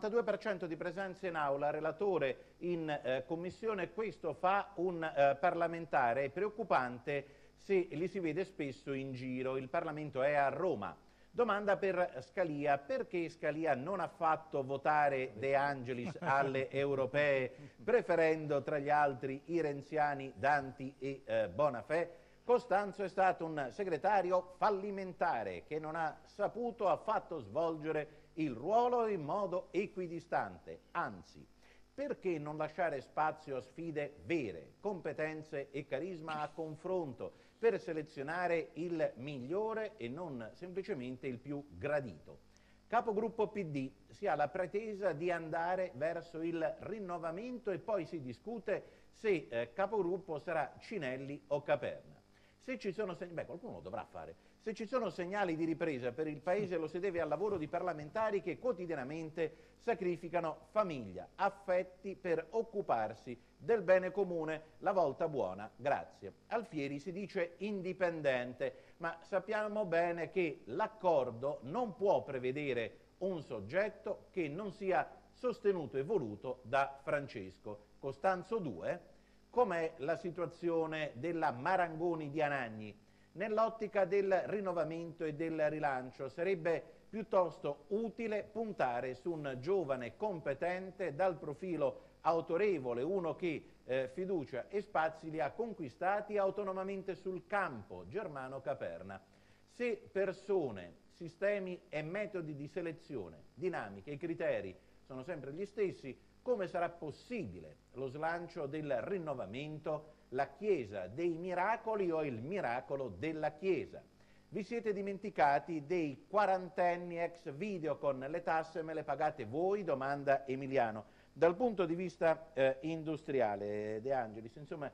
A: 92% di presenza in aula, relatore in commissione, questo fa un parlamentare, è preoccupante se li si vede spesso in giro, il Parlamento è a Roma. Domanda per Scalia: perché Scalia non ha fatto votare De Angelis alle europee, preferendo tra gli altri i renziani Danti e Bonafè? Costanzo è stato un segretario fallimentare che non ha saputo affatto svolgere il ruolo in modo equidistante, anzi, perché non lasciare spazio a sfide vere, competenze e carisma a confronto, per selezionare il migliore e non semplicemente il più gradito? Capogruppo PD: si ha la pretesa di andare verso il rinnovamento e poi si discute se capogruppo sarà Cinelli o Caperna. Se ci sono qualcuno lo dovrà fare. Se ci sono segnali di ripresa per il Paese lo si deve al lavoro di parlamentari che quotidianamente sacrificano famiglia, affetti per occuparsi del bene comune. La volta buona, grazie. Alfieri si dice indipendente, ma sappiamo bene che l'accordo non può prevedere un soggetto che non sia sostenuto e voluto da Francesco. Costanzo 2. Com'è la situazione della Marangoni di Anagni? Nell'ottica del rinnovamento e del rilancio sarebbe piuttosto utile puntare su un giovane competente dal profilo autorevole, uno che fiducia e spazi li ha conquistati autonomamente sul campo, Germano Caperna. Se persone, sistemi e metodi di selezione, dinamiche e criteri sono sempre gli stessi, come sarà possibile lo slancio del rinnovamento, la Chiesa dei miracoli o il miracolo della Chiesa? Vi siete dimenticati dei quarantenni ex Videocon, le tasse me le pagate voi? Domanda Emiliano. Dal punto di vista industriale, De Angelis, insomma,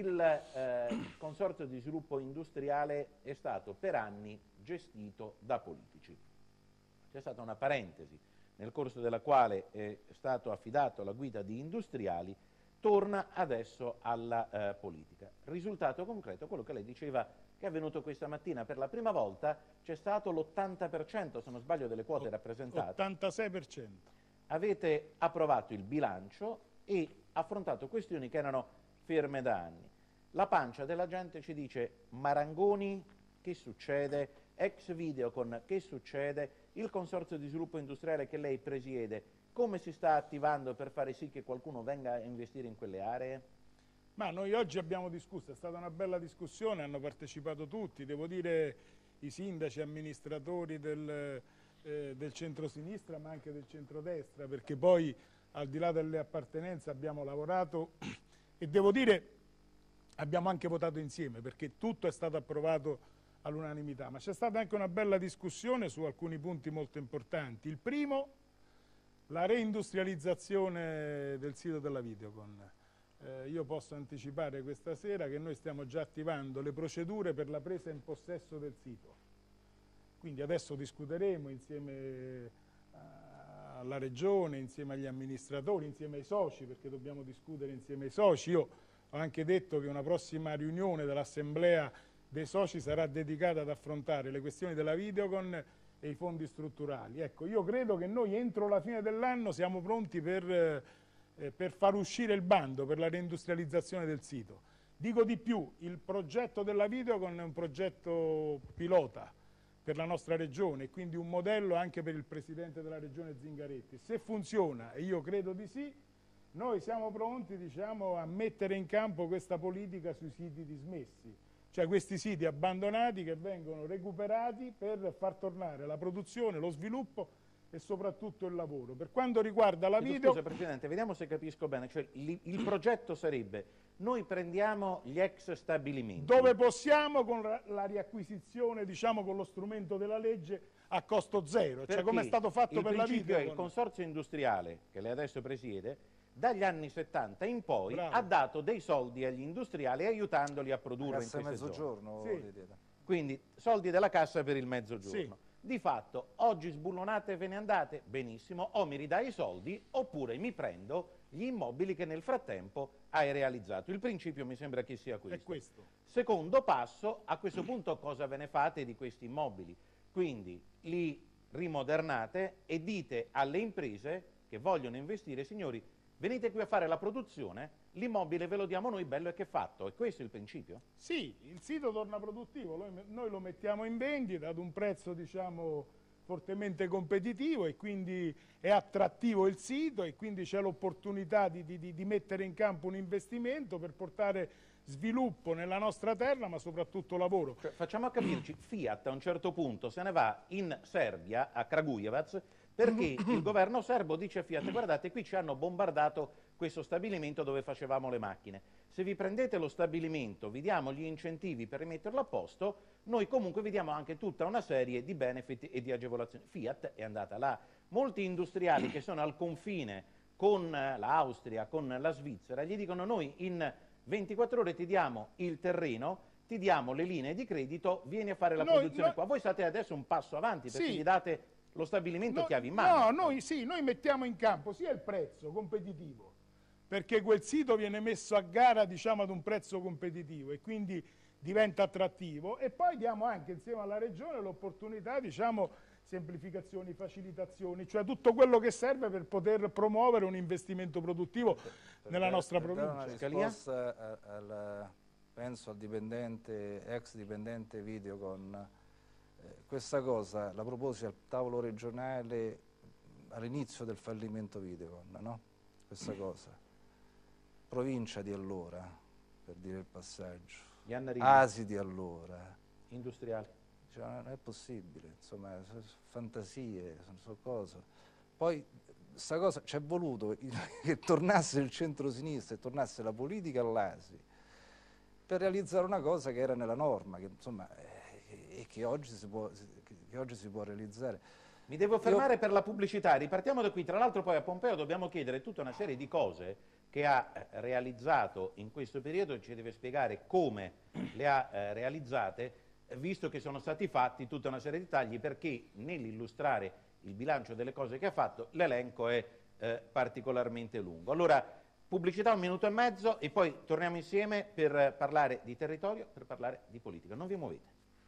A: il Consorzio di Sviluppo Industriale è stato per anni gestito da politici. C'è stata una parentesi nel corso della quale è stato affidato alla guida di industriali, torna adesso alla politica. Risultato concreto, quello che lei diceva che è avvenuto questa mattina. Per la prima volta c'è stato l'80%, se non sbaglio, delle quote rappresentate.
B: 86%.
A: Avete approvato il bilancio e affrontato questioni che erano ferme da anni. La pancia della gente ci dice: Marangoni, che succede? Ex Videocon, che succede? Il Consorzio di Sviluppo Industriale che lei presiede, come si sta attivando per fare sì che qualcuno venga a investire in quelle aree?
B: Ma noi oggi abbiamo discusso, è stata una bella discussione, hanno partecipato tutti, devo dire i sindaci, amministratori del centro-sinistra ma anche del centrodestra, perché poi al di là delle appartenenze abbiamo lavorato e devo dire abbiamo anche votato insieme, perché tutto è stato approvato all'unanimità, ma c'è stata anche una bella discussione su alcuni punti molto importanti. Il primo, la reindustrializzazione del sito della Videocon. Io posso anticipare questa sera che noi stiamo già attivando le procedure per la presa in possesso del sito. Quindi adesso discuteremo insieme alla Regione, insieme agli amministratori, insieme ai soci, perché dobbiamo discutere insieme ai soci. Io ho anche detto che una prossima riunione dell'Assemblea dei soci sarà dedicata ad affrontare le questioni della Videocon e i fondi strutturali. Ecco, io credo che noi entro la fine dell'anno siamo pronti per far uscire il bando per la reindustrializzazione del sito. Dico di più, il progetto della Videocon è un progetto pilota per la nostra regione e quindi un modello anche per il Presidente della Regione Zingaretti. Se funziona, e io credo di sì, noi siamo pronti, diciamo, a mettere in campo questa politica sui siti dismessi, cioè questi siti abbandonati che vengono recuperati per far tornare la produzione, lo sviluppo e soprattutto il lavoro. Per quanto riguarda la Videocon...
A: Scusa Presidente, vediamo se capisco bene, cioè il progetto sarebbe: noi prendiamo gli ex stabilimenti.
B: Dove possiamo, con la riacquisizione, diciamo, con lo strumento della legge a costo zero, cioè come è stato fatto per la Videocon.
A: Il consorzio industriale che lei adesso presiede dagli anni 70 in poi
B: Bravo.
A: ha dato dei soldi agli industriali aiutandoli a produrre in
C: Cassa
A: queste zone.
C: mezzogiorno,
B: Sì.
C: vedete.
A: Quindi soldi della cassa per il mezzogiorno.
B: Sì.
A: Di fatto, oggi sbullonate e ve ne andate, benissimo, o mi ridai i soldi oppure mi prendo gli immobili che nel frattempo hai realizzato. Il principio mi sembra che sia questo.
B: È questo.
A: Secondo passo, a questo punto cosa ve ne fate di questi immobili? Quindi li rimodernate e dite alle imprese che vogliono investire, signori, venite qui a fare la produzione, l'immobile ve lo diamo noi bello e che fatto. È questo il principio?
B: Sì, il sito torna produttivo, noi lo mettiamo in vendita ad un prezzo diciamo fortemente competitivo e quindi è attrattivo il sito e quindi c'è l'opportunità di mettere in campo un investimento per portare sviluppo nella nostra terra ma soprattutto lavoro.
A: Cioè, facciamo a capirci, Fiat a un certo punto se ne va in Serbia, a Kragujevac, perché il governo serbo dice a Fiat: guardate, qui ci hanno bombardato questo stabilimento dove facevamo le macchine. Se vi prendete lo stabilimento, vi diamo gli incentivi per rimetterlo a posto, noi comunque vi diamo anche tutta una serie di benefit e di agevolazioni. Fiat è andata là. Molti industriali che sono al confine con l'Austria, con la Svizzera, gli dicono: noi in 24 ore ti diamo il terreno, ti diamo le linee di credito, vieni a fare la produzione qua. Voi state adesso un passo avanti perché
B: Sì.
A: gli date lo stabilimento chiavi in mano.
B: No, noi mettiamo in campo sia il prezzo competitivo, perché quel sito viene messo a gara diciamo ad un prezzo competitivo e quindi diventa attrattivo, e poi diamo anche insieme alla Regione l'opportunità diciamo semplificazioni, facilitazioni, cioè tutto quello che serve per poter promuovere un investimento produttivo nella nostra
C: Per dare una
B: provincia.
C: risposta penso al dipendente, ex dipendente Videocon, questa cosa la proposi al tavolo regionale all'inizio del fallimento Videocon, no? Questa cosa. Provincia di allora, per dire il passaggio, Asi di allora.
A: Industriali.
C: Cioè, non è possibile, insomma, fantasie, sono cose. Poi sta cosa ci è voluto che tornasse il centro-sinistra e tornasse la politica all'ASI per realizzare una cosa che era nella norma, che insomma e che oggi si può realizzare.
A: Mi devo fermare per la pubblicità, ripartiamo da qui. Tra l'altro poi a Pompeo dobbiamo chiedere tutta una serie di cose che ha realizzato in questo periodo e ci deve spiegare come le ha realizzate, visto che sono stati fatti tutta una serie di tagli, perché nell'illustrare il bilancio delle cose che ha fatto l'elenco è particolarmente lungo. Allora, pubblicità 1 minuto e mezzo e poi torniamo insieme per parlare di territorio, per parlare di politica. Non vi muovete.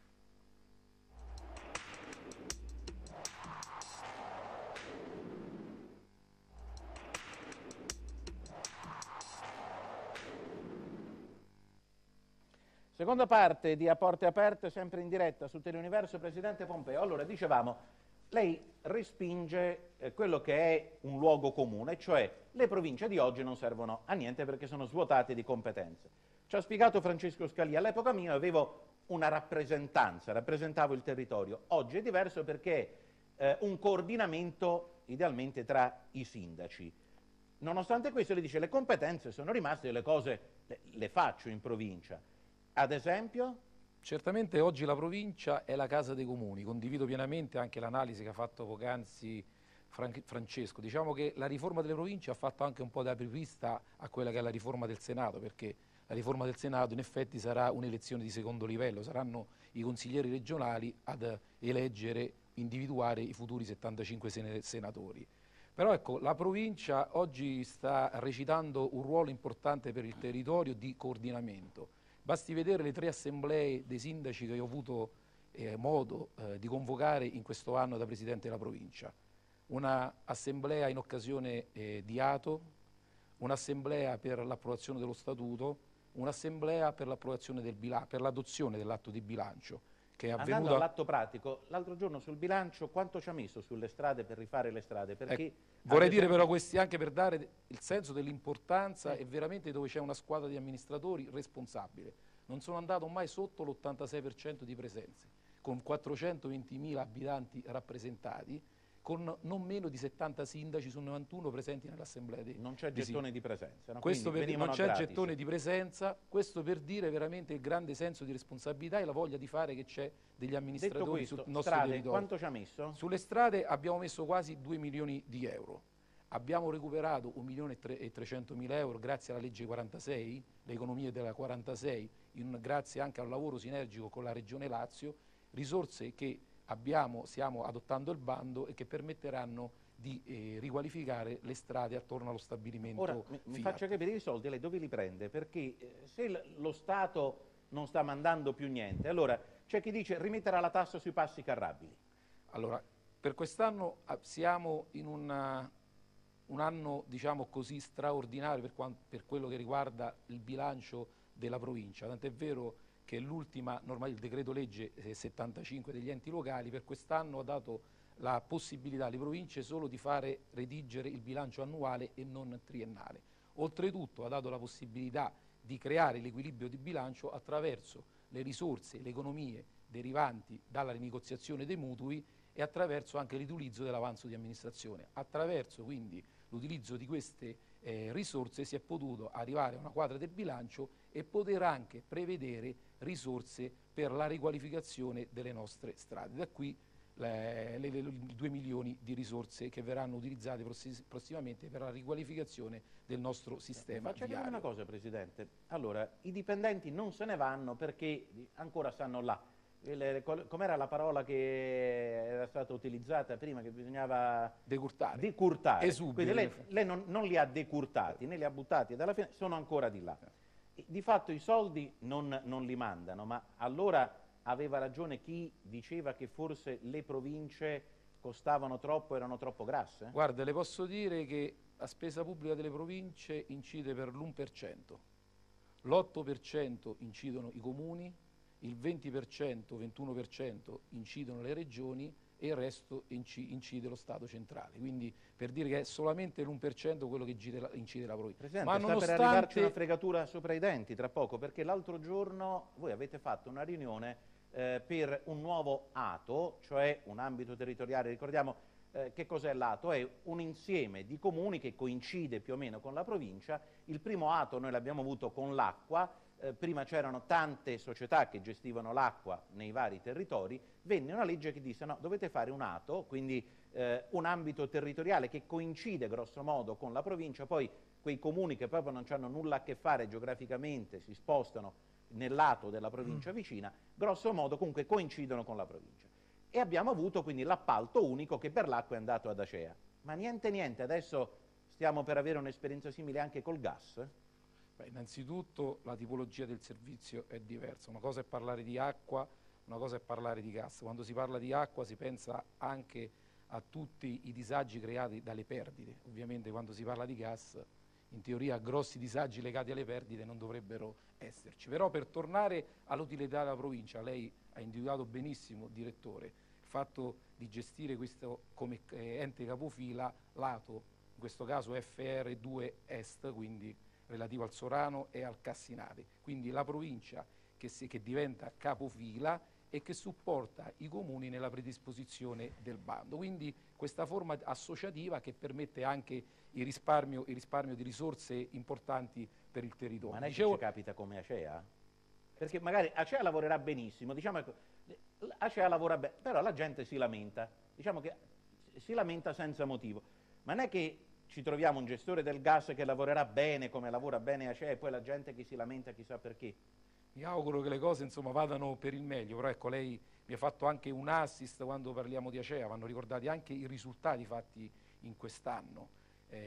A: Seconda parte di A Porte Aperte, sempre in diretta su Teleuniverso. Presidente Pompeo, allora dicevamo, lei respinge quello che è un luogo comune, cioè le province di oggi non servono a niente perché sono svuotate di competenze. Ci ha spiegato Francesco Scalia, all'epoca mia avevo una rappresentanza, rappresentavo il territorio. Oggi è diverso perché è un coordinamento idealmente tra i sindaci. Nonostante questo le dice le competenze sono rimaste e le cose le faccio in provincia. Ad esempio?
D: Certamente oggi la provincia è la casa dei comuni, condivido pienamente anche l'analisi che ha fatto poc'anzi Francesco. Diciamo che la riforma delle province ha fatto anche un po' da apripista a quella che è la riforma del Senato, perché la riforma del Senato in effetti sarà un'elezione di secondo livello, saranno i consiglieri regionali ad eleggere, individuare i futuri 75 senatori. Però ecco, la provincia oggi sta recitando un ruolo importante per il territorio di coordinamento. Basti vedere le 3 assemblee dei sindaci che ho avuto modo di convocare in questo anno da Presidente della provincia. Una assemblea in occasione di Ato, un'assemblea per l'approvazione dello statuto, un'assemblea per l'approvazione del bilancio, per l'adozione dell'atto di bilancio. Che è avvenuta...
A: Andando all'atto pratico, l'altro giorno sul bilancio quanto ci ha messo sulle strade per rifare le strade? Perché,
D: vorrei dire però questi anche per dare il senso dell'importanza e veramente dove c'è una squadra di amministratori responsabile. Non sono andato mai sotto l'86% di presenze, con 420.000 abitanti rappresentati, con non meno di 70 sindaci su 91 presenti nell'assemblea dei
A: non c'è gettone di presenza, no?
D: Questo per dire, non c'è
A: gratis.
D: Gettone di presenza, questo per dire veramente il grande senso di responsabilità e la voglia di fare che c'è degli amministratori
A: questo,
D: sul nostro
A: strade,
D: territorio.
A: quanto ci ha messo?
D: Sulle strade abbiamo messo quasi 2 milioni di euro. Abbiamo recuperato 1.300.000 euro grazie alla legge 46, le economie della 46, grazie anche al lavoro sinergico con la Regione Lazio, risorse che stiamo adottando il bando e che permetteranno di riqualificare le strade attorno allo stabilimento.
A: Ora, mi faccia capire, i soldi lei dove li prende? Perché se lo Stato non sta mandando più niente, allora c'è chi dice rimetterà la tassa sui passi carrabili.
D: Allora, per quest'anno siamo in un anno, diciamo così, straordinario per quello che riguarda il bilancio della provincia, tant'è vero che l'ultima normativa, il decreto legge 75 degli enti locali, per quest'anno ha dato la possibilità alle province solo di fare redigere il bilancio annuale e non triennale. Oltretutto ha dato la possibilità di creare l'equilibrio di bilancio attraverso le risorse, le economie derivanti dalla rinegoziazione dei mutui e attraverso anche l'utilizzo dell'avanzo di amministrazione. Attraverso quindi l'utilizzo di queste risorse si è potuto arrivare a una quadra del bilancio e poter anche prevedere risorse per la riqualificazione delle nostre strade. Da qui i 2 milioni di risorse che verranno utilizzate prossimamente per la riqualificazione del nostro sistema
A: Faccia
D: viario.
A: capire una cosa, Presidente. Allora, i dipendenti non se ne vanno perché ancora stanno là. Com'era la parola che era stata utilizzata prima, che bisognava
D: Decurtare.
A: decurtare?
D: Esubere.
A: Quindi lei non li ha decurtati, né li ha buttati dalla fine, sono ancora di là. Di fatto i soldi non li mandano, ma allora aveva ragione chi diceva che forse le province costavano troppo, erano troppo grasse?
D: Guarda, le posso dire che la spesa pubblica delle province incide per l'1%, l'8% incidono i comuni, il 20%, 21% incidono le regioni e il resto incide lo Stato centrale. Quindi per dire che è solamente l'1% quello che incide la provincia.
A: Presidente,
D: Ma
A: sta per arrivarci una fregatura sopra i denti tra poco, perché l'altro giorno voi avete fatto una riunione per un nuovo ATO, cioè un ambito territoriale. Ricordiamo che cos'è l'ATO? È un insieme di comuni che coincide più o meno con la provincia. Il primo ATO noi l'abbiamo avuto con l'acqua, prima c'erano tante società che gestivano l'acqua nei vari territori, venne una legge che disse no, dovete fare un ATO, quindi un ambito territoriale che coincide grosso modo con la provincia, poi quei comuni che proprio non hanno nulla a che fare geograficamente si spostano nel lato della provincia vicina, grosso modo comunque coincidono con la provincia. E abbiamo avuto quindi l'appalto unico che per l'acqua è andato ad Acea. Ma niente, adesso stiamo per avere un'esperienza simile anche col gas?
D: Beh, innanzitutto la tipologia del servizio è diversa, una cosa è parlare di acqua, una cosa è parlare di gas. Quando si parla di acqua si pensa anche a tutti i disagi creati dalle perdite. Ovviamente quando si parla di gas, in teoria grossi disagi legati alle perdite non dovrebbero esserci. Però per tornare all'utilità della provincia, lei ha individuato benissimo, direttore, il fatto di gestire questo come ente capofila lato, in questo caso FR2 Est, quindi relativo al Sorano e al Cassinate. Quindi la provincia che diventa capofila e che supporta i comuni nella predisposizione del bando. Quindi questa forma associativa che permette anche il risparmio di risorse importanti per il territorio.
A: Ma lei ci capita come Acea? Perché magari Acea lavorerà benissimo, diciamo che Acea lavora bene, però la gente si lamenta, diciamo che si lamenta senza motivo. Ma non è che ci troviamo un gestore del gas che lavorerà bene come lavora bene Acea e poi la gente che si lamenta chissà perché.
D: Mi auguro che le cose insomma vadano per il meglio, però ecco lei mi ha fatto anche un assist quando parliamo di Acea, vanno ricordati anche i risultati fatti in quest'anno.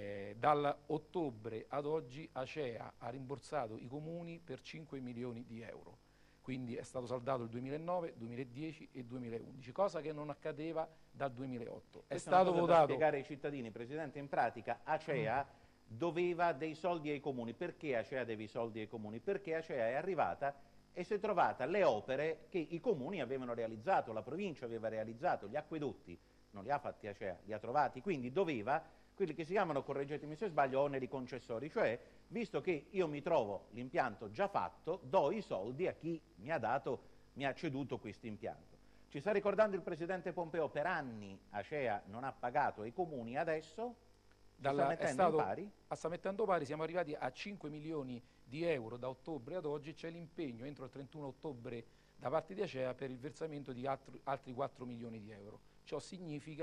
D: Dall'ottobre ad oggi Acea ha rimborsato i comuni per 5 milioni di euro, quindi è stato saldato il 2009, 2010 e 2011, cosa che non accadeva dal 2008. È stato votato.
A: Da spiegare ai cittadini, Presidente, in pratica Acea doveva dei soldi ai comuni. Perché Acea deve i soldi ai comuni? Perché Acea è arrivata e si è trovata le opere che i comuni avevano realizzato, la provincia aveva realizzato, gli acquedotti non li ha fatti Acea, li ha trovati, quindi doveva quelli che si chiamano, correggetemi se sbaglio, oneri concessori, cioè visto che io mi trovo l'impianto già fatto, do i soldi a chi mi ha ceduto questo impianto. Ci sta ricordando il Presidente Pompeo, per anni Acea non ha pagato ai comuni, adesso sta
D: mettendo pari, siamo arrivati a 5 milioni di euro da ottobre ad oggi, c'è l'impegno entro il 31 ottobre da parte di Acea per il versamento di altri 4 milioni di euro. Ciò significa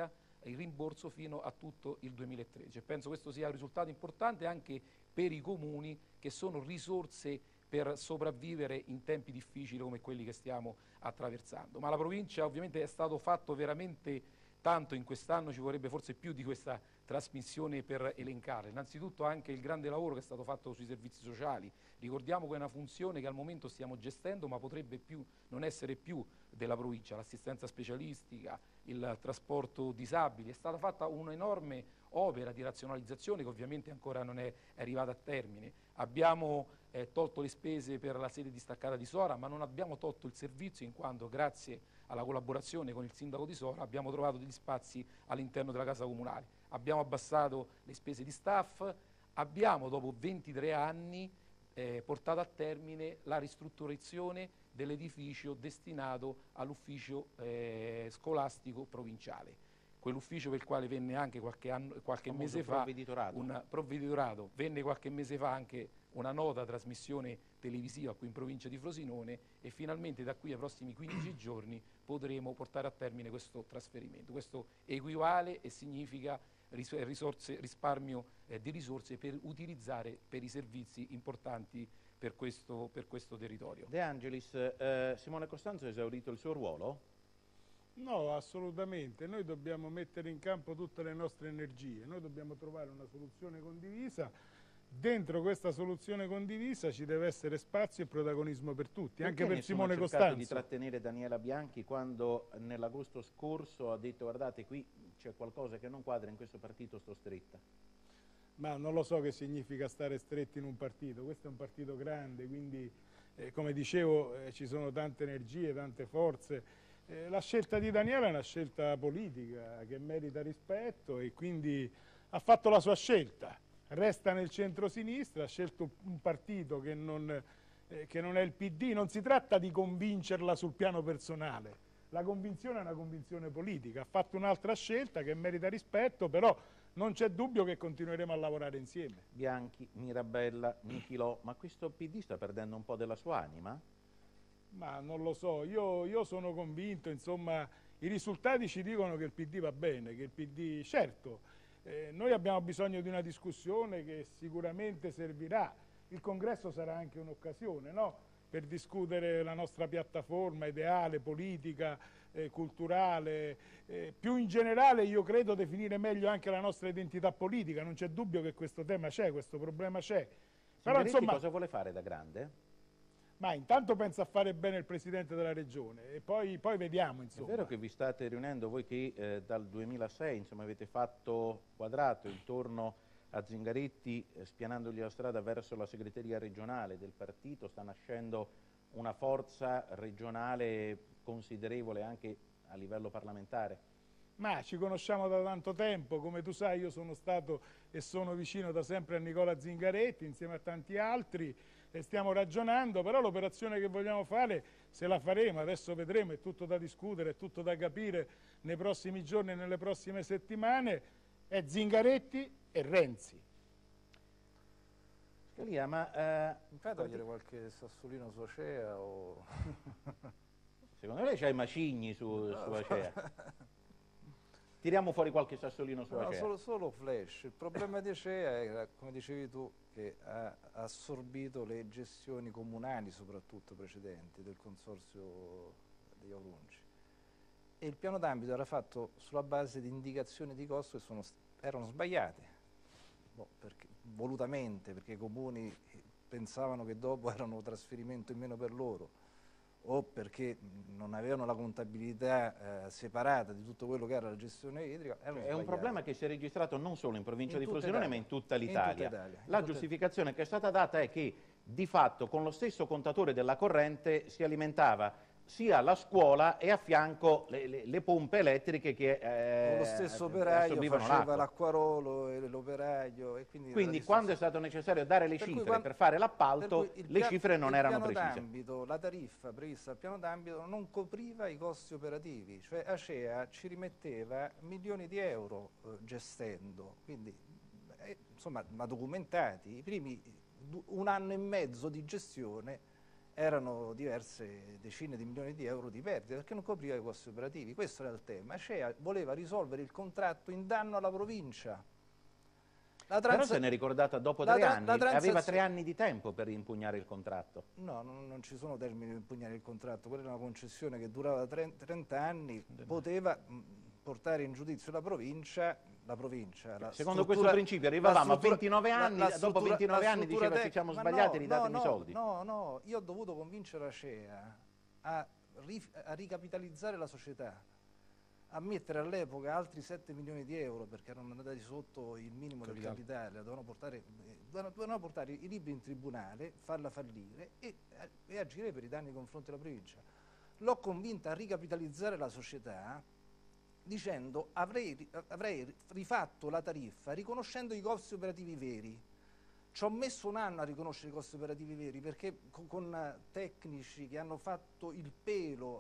D: il rimborso fino a tutto il 2013. Penso questo sia un risultato importante anche per i comuni, che sono risorse per sopravvivere in tempi difficili come quelli che stiamo attraversando. Ma la provincia ovviamente è stato fatto veramente tanto in quest'anno, ci vorrebbe forse più di questa trasmissione per elencare. Innanzitutto anche il grande lavoro che è stato fatto sui servizi sociali. Ricordiamo che è una funzione che al momento stiamo gestendo, ma potrebbe non essere più della provincia, l'assistenza specialistica, il trasporto disabili. È stata fatta un'enorme opera di razionalizzazione che ovviamente ancora non è arrivata a termine. Abbiamo tolto le spese per la sede distaccata di Sora, ma non abbiamo tolto il servizio, in quanto grazie alla collaborazione con il sindaco di Sora abbiamo trovato degli spazi all'interno della casa comunale. Abbiamo abbassato le spese di staff, abbiamo dopo 23 anni portato a termine la ristrutturazione dell'edificio destinato all'ufficio scolastico provinciale. Quell'ufficio per il quale venne anche qualche mese fa un provveditorato, venne qualche mese fa anche una nota trasmissione televisiva qui in provincia di Frosinone, e finalmente da qui ai prossimi 15 giorni potremo portare a termine questo trasferimento. Questo equivale e significa risparmio di risorse per utilizzare per i servizi importanti per questo territorio.
A: De Angelis, Simone Costanzo ha esaurito il suo ruolo?
B: No, assolutamente. Noi dobbiamo mettere in campo tutte le nostre energie, noi dobbiamo trovare una soluzione condivisa. Dentro questa soluzione condivisa ci deve essere spazio e protagonismo per tutti, anche per Simone Costanzo.
A: Perché di trattenere Daniela Bianchi quando nell'agosto scorso ha detto: guardate, qui c'è qualcosa che non quadra, in questo partito sto stretta?
B: Ma non lo so che significa stare stretti in un partito, questo è un partito grande, quindi come dicevo ci sono tante energie, tante forze. La scelta di Daniela è una scelta politica che merita rispetto e quindi ha fatto la sua scelta. Resta nel centro-sinistra, ha scelto un partito che non è il PD. Non si tratta di convincerla sul piano personale, la convinzione è una convinzione politica. Ha fatto un'altra scelta che merita rispetto, però non c'è dubbio che continueremo a lavorare insieme.
A: Bianchi, Mirabella, Michilò, ma questo PD sta perdendo un po' della sua anima?
B: Ma non lo so, io sono convinto, insomma, i risultati ci dicono che il PD va bene, che il PD, certo, noi abbiamo bisogno di una discussione che sicuramente servirà. Il congresso sarà anche un'occasione, no? Per discutere la nostra piattaforma ideale, politica, culturale, più in generale io credo definire meglio anche la nostra identità politica. Non c'è dubbio che questo tema c'è, questo problema c'è.
A: Però insomma, cosa vuole fare da grande?
B: Ma intanto pensa a fare bene il Presidente della Regione e poi vediamo, insomma.
A: È vero che vi state riunendo, voi che dal 2006 insomma, avete fatto quadrato intorno a Zingaretti, spianandogli la strada verso la segreteria regionale del partito, sta nascendo una forza regionale considerevole anche a livello parlamentare?
B: Ma ci conosciamo da tanto tempo, come tu sai io sono stato e sono vicino da sempre a Nicola Zingaretti insieme a tanti altri. E stiamo ragionando, però l'operazione che vogliamo fare, se la faremo, adesso vedremo, è tutto da discutere, è tutto da capire nei prossimi giorni e nelle prossime settimane, è Zingaretti e Renzi.
A: Scalia, ma...
C: fai togliere qualche sassolino su Acea o...
A: Secondo lei c'ha i macigni su Acea? Tiriamo fuori qualche sassolino su Acea.
C: No, solo flash. Il problema di Acea era, come dicevi tu, che ha assorbito le gestioni comunali, soprattutto precedenti, del consorzio degli Aurunci. E il piano d'ambito era fatto sulla base di indicazioni di costo che erano sbagliate, volutamente, perché i comuni pensavano che dopo erano trasferimento in meno per loro, o perché non avevano la contabilità separata di tutto quello che era la gestione idrica.
A: È un problema che si è registrato non solo in provincia di Frosinone ma in tutta l'Italia. La giustificazione che è stata data è che di fatto con lo stesso contatore della corrente si alimentava sia la scuola e a fianco le pompe elettriche che
C: lo stesso operaio faceva l'acquarolo e l'operaio.
A: Quindi quando è stato necessario dare le cifre per fare l'appalto, le cifre non erano precise.
C: La tariffa prevista al piano d'ambito non copriva i costi operativi, cioè Acea ci rimetteva milioni di euro gestendo, quindi insomma, ma documentati, i primi 1 anno e mezzo di gestione erano diverse decine di milioni di euro di perdite perché non copriva i costi operativi. Questo era il tema. Acea voleva risolvere il contratto in danno alla provincia.
A: Però se ne è ricordata dopo 3 anni, aveva 3 anni di tempo per impugnare il contratto.
C: No, non ci sono termini per impugnare il contratto, quella era una concessione che durava 30 anni, poteva portare in giudizio la provincia.
A: Secondo questo principio arrivavamo a 29 anni, dopo 29 anni diceva ci siamo sbagliati, ridatemi i soldi.
C: No, io ho dovuto convincere Acea a ricapitalizzare la società, a mettere all'epoca altri 7 milioni di euro perché erano andati sotto il minimo del capitale, dovevano portare i libri in tribunale, farla fallire e agire per i danni nei confronti della provincia. L'ho convinta a ricapitalizzare la società dicendo avrei rifatto la tariffa riconoscendo i costi operativi veri. Ci ho messo 1 anno a riconoscere i costi operativi veri perché con tecnici che hanno fatto il pelo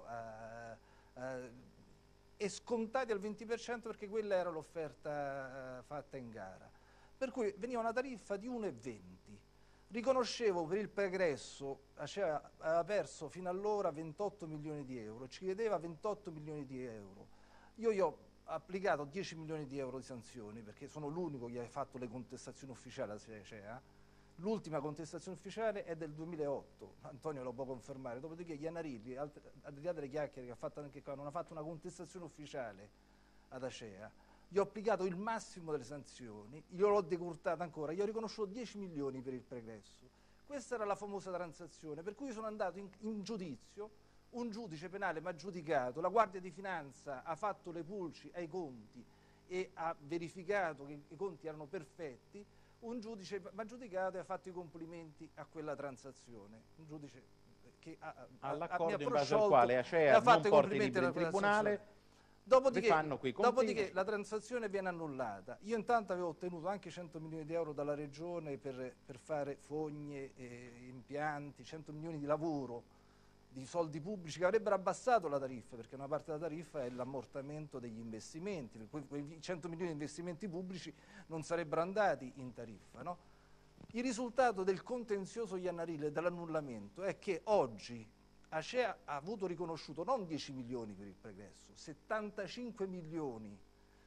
C: e scontati al 20% perché quella era l'offerta fatta in gara. Per cui veniva una tariffa di 1,20. Riconoscevo per il pregresso, aveva perso fino allora 28 milioni di euro, ci chiedeva 28 milioni di euro. Io gli ho applicato 10 milioni di euro di sanzioni perché sono l'unico che ha fatto le contestazioni ufficiali alla CEA. L'ultima contestazione ufficiale è del 2008, Antonio lo può confermare, dopodiché Iannarilli, al di là delle chiacchiere che ha fatto anche qua, non ha fatto una contestazione ufficiale ad Acea, gli ho applicato il massimo delle sanzioni, gliel'ho decurtata ancora, gli ho riconosciuto 10 milioni per il pregresso. Questa era la famosa transazione, per cui sono andato in giudizio, un giudice penale mi ha giudicato, la Guardia di Finanza ha fatto le pulci ai conti e ha verificato che i conti erano perfetti. Un giudice mi ha giudicato e ha fatto i complimenti a quella transazione, un giudice che
A: all'accordo in base al quale Acea non porta i libri in tribunale.
C: Dopodiché la transazione viene annullata. Io intanto avevo ottenuto anche 100 milioni di euro dalla regione per fare fogne, impianti, 100 milioni di lavoro, di soldi pubblici che avrebbero abbassato la tariffa, perché una parte della tariffa è l'ammortamento degli investimenti, per cui quei 100 milioni di investimenti pubblici non sarebbero andati in tariffa, no? Il risultato del contenzioso Iannarilli e dell'annullamento è che oggi Acea ha avuto riconosciuto non 10 milioni per il pregresso, 75 milioni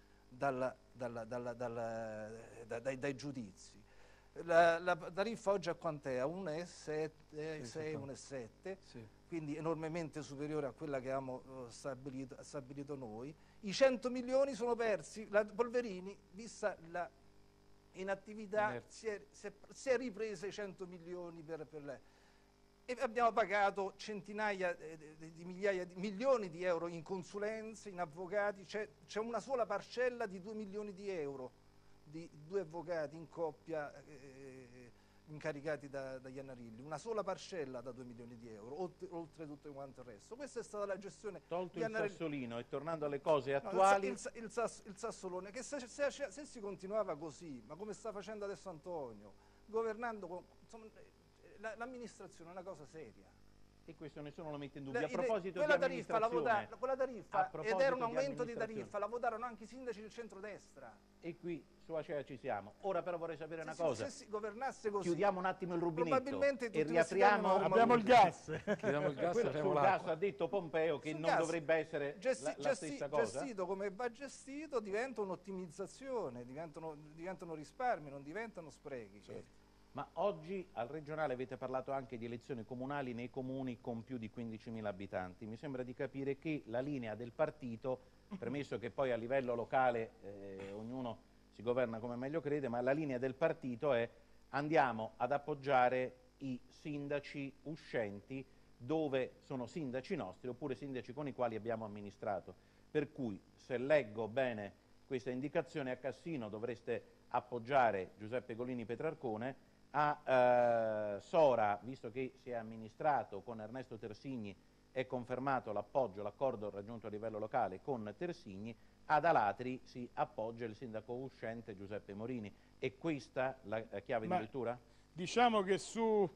C: dai giudizi. La tariffa oggi a quant'è? A 1,7, 1,7, sì. Quindi enormemente superiore a quella che avevamo stabilito noi. I 100 milioni sono persi, la Polverini, vista la inattività, si è ripresa i 100 milioni per lei. E abbiamo pagato centinaia di migliaia di milioni di euro in consulenze, in avvocati, c'è una sola parcella di 2 milioni di euro di 2 avvocati in coppia incaricati da Iannarilli, una sola parcella da 2 milioni di euro, oltre tutto quanto il resto. Questa è stata la gestione.
A: Tolto il Sassolino e tornando alle cose attuali.
C: Il Sassolone, che se si continuava così, ma come sta facendo adesso Antonio, governando, l'amministrazione è una cosa seria.
A: E questo nessuno lo mette in dubbio. A proposito di amministrazione,
C: quella tariffa ed era un aumento di tariffa, la votarono anche i sindaci del centrodestra.
A: E qui su Acea ci siamo. Ora però vorrei sapere una cosa.
C: Se si governasse così,
A: chiudiamo un attimo il rubinetto e
B: riapriamo. Abbiamo il gas.
D: Chiudiamo il gas,
A: sul gas ha detto Pompeo che non dovrebbe essere la stessa cosa.
C: Gestito come va gestito diventa un'ottimizzazione, diventano risparmi, non diventano sprechi.
A: Certo. Ma oggi al regionale avete parlato anche di elezioni comunali nei comuni con più di 15.000 abitanti. Mi sembra di capire che la linea del partito, premesso che poi a livello locale ognuno si governa come meglio crede, ma la linea del partito è andiamo ad appoggiare i sindaci uscenti dove sono sindaci nostri oppure sindaci con i quali abbiamo amministrato. Per cui se leggo bene questa indicazione a Cassino dovreste appoggiare Giuseppe Golini Petrarcone, a Sora, visto che si è amministrato con Ernesto Tersigni, è confermato l'appoggio, l'accordo raggiunto a livello locale con Tersigni, ad Alatri si appoggia il sindaco uscente Giuseppe Morini. È questa la chiave di lettura?
B: Diciamo che su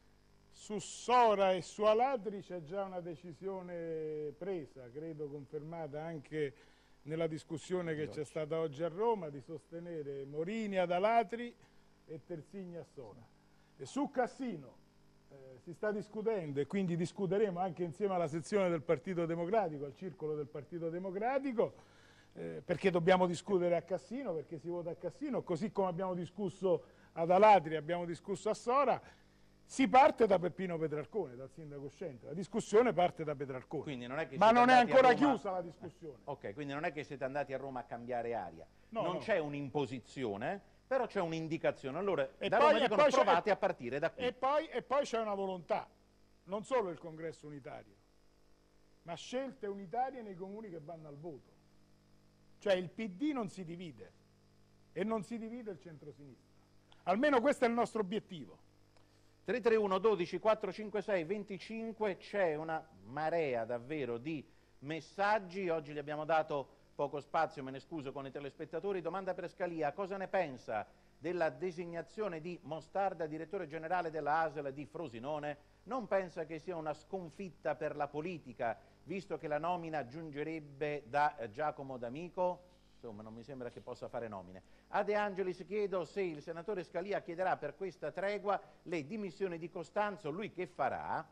B: Sora e su Alatri c'è già una decisione presa, credo confermata anche nella discussione che c'è stata oggi a Roma, di sostenere Morini ad Alatri e Tersigni a Sora. E su Cassino si sta discutendo, e quindi discuteremo anche insieme alla sezione del Partito Democratico, al circolo del Partito Democratico, perché dobbiamo discutere a Cassino, perché si vota a Cassino, così come abbiamo discusso ad Alatri, abbiamo discusso a Sora. Si parte da Peppino Petrarcone, dal sindaco uscente, la discussione parte da Petrarcone.
A: Quindi non è che
B: ma non è ancora
A: Roma...
B: chiusa la discussione.
A: Ok, quindi non è che siete andati a Roma a cambiare aria,
B: No,
A: non
B: no.
A: c'è un'imposizione, però c'è un'indicazione. Allora,
B: E
A: da
B: poi-
A: Roma
B: e
A: dicono
B: poi c'è-
A: provate a partire da qui.
B: E poi c'è una volontà, non solo il congresso unitario, ma scelte unitarie nei comuni che vanno al voto. Cioè il PD non si divide e non si divide il centrosinistra. Almeno questo è il nostro obiettivo.
A: 331 12 456 25, c'è una marea davvero di messaggi, oggi gli abbiamo dato poco spazio, me ne scuso con i telespettatori. Domanda per Scalia: cosa ne pensa della designazione di Mostarda direttore generale della ASL di Frosinone? Non pensa che sia una sconfitta per la politica, visto che la nomina giungerebbe da Giacomo D'Amico? Insomma, non mi sembra che possa fare nomine. A De Angelis chiedo se il senatore Scalia chiederà per questa tregua le dimissioni di Costanzo, lui che farà?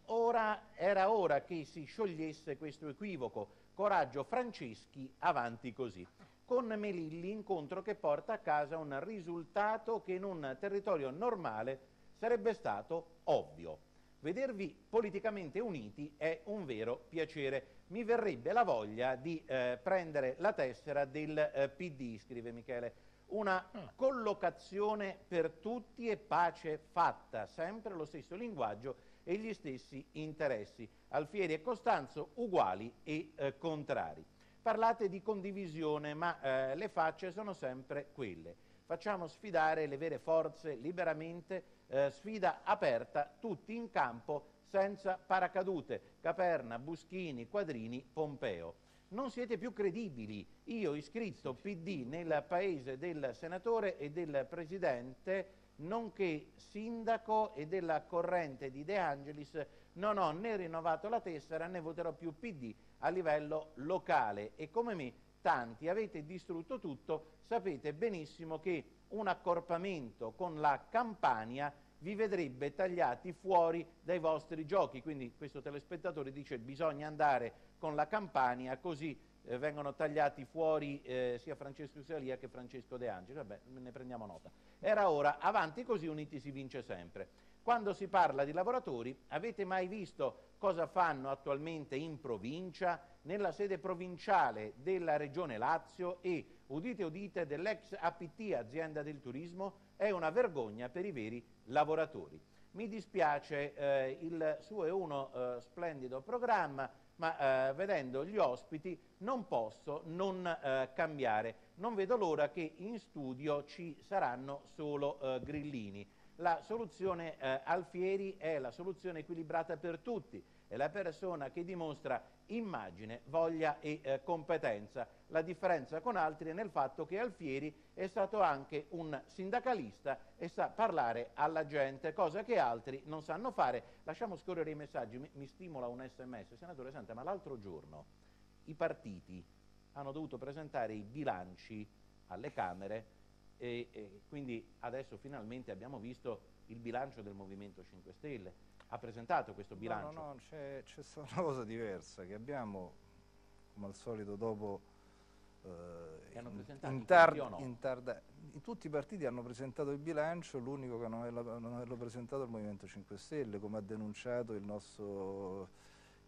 A: Era ora che si sciogliesse questo equivoco. Coraggio Franceschi, avanti così. Con Melilli, incontro che porta a casa un risultato che in un territorio normale sarebbe stato ovvio. Vedervi politicamente uniti è un vero piacere. Mi verrebbe la voglia di prendere la tessera del PD, scrive Michele. Una collocazione per tutti e pace fatta, sempre lo stesso linguaggio e gli stessi interessi. Alfieri e Costanzo uguali e contrari. Parlate di condivisione, ma le facce sono sempre quelle. Facciamo sfidare le vere forze liberamente, sfida aperta, tutti in campo senza paracadute. Caperna, Buschini, Quadrini, Pompeo. Non siete più credibili. Io, iscritto PD nel paese del senatore e del presidente, nonché sindaco e della corrente di De Angelis, non ho né rinnovato la tessera né voterò più PD a livello locale, e come me tanti avete distrutto tutto. Sapete benissimo che un accorpamento con la Campania vi vedrebbe tagliati fuori dai vostri giochi. Quindi questo telespettatore dice: bisogna andare con la Campania, così vengono tagliati fuori sia Francesco Scalia che Francesco De Angelis. Vabbè, ne prendiamo nota. Era ora, avanti così, uniti si vince sempre. Quando si parla di lavoratori, avete mai visto cosa fanno attualmente in provincia, nella sede provinciale della Regione Lazio e, udite udite, dell'ex APT, azienda del turismo? È una vergogna per i veri lavoratori. Mi dispiace, il suo è uno splendido programma, ma vedendo gli ospiti non posso non cambiare. Non vedo l'ora che in studio ci saranno solo grillini. La soluzione Alfieri è la soluzione equilibrata per tutti, è la persona che dimostra immagine, voglia e competenza. La differenza con altri è nel fatto che Alfieri è stato anche un sindacalista e sa parlare alla gente, cosa che altri non sanno fare. Lasciamo scorrere i messaggi, mi stimola un SMS. Senatore, senta, ma l'altro giorno i partiti hanno dovuto presentare i bilanci alle Camere e quindi adesso finalmente abbiamo visto il bilancio del Movimento 5 Stelle. Ha presentato questo bilancio?
C: No, c'è stata una cosa diversa, che abbiamo, come al solito, dopo tutti i partiti hanno presentato il bilancio, l'unico che non averlo presentato è il Movimento 5 Stelle, come ha denunciato il nostro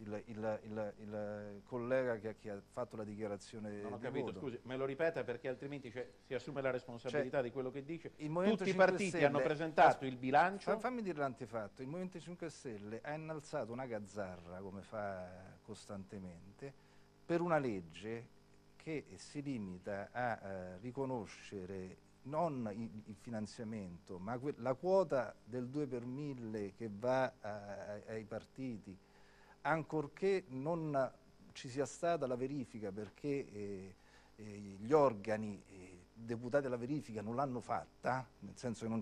C: il collega che ha fatto la dichiarazione.
A: Non ho
C: di
A: capito,
C: voto.
A: scusi, me lo ripeta, perché altrimenti si assume la responsabilità di quello che dice. Tutti i
C: 5
A: partiti
C: Stelle
A: hanno presentato il bilancio.
C: Fammi dire l'antefatto. Il Movimento 5 Stelle ha innalzato una gazzarra, come fa costantemente, per una legge che si limita a riconoscere non il finanziamento, ma la quota del 2 per 1000 che va ai partiti, ancorché non ci sia stata la verifica, perché gli organi deputati alla verifica non l'hanno fatta, nel senso che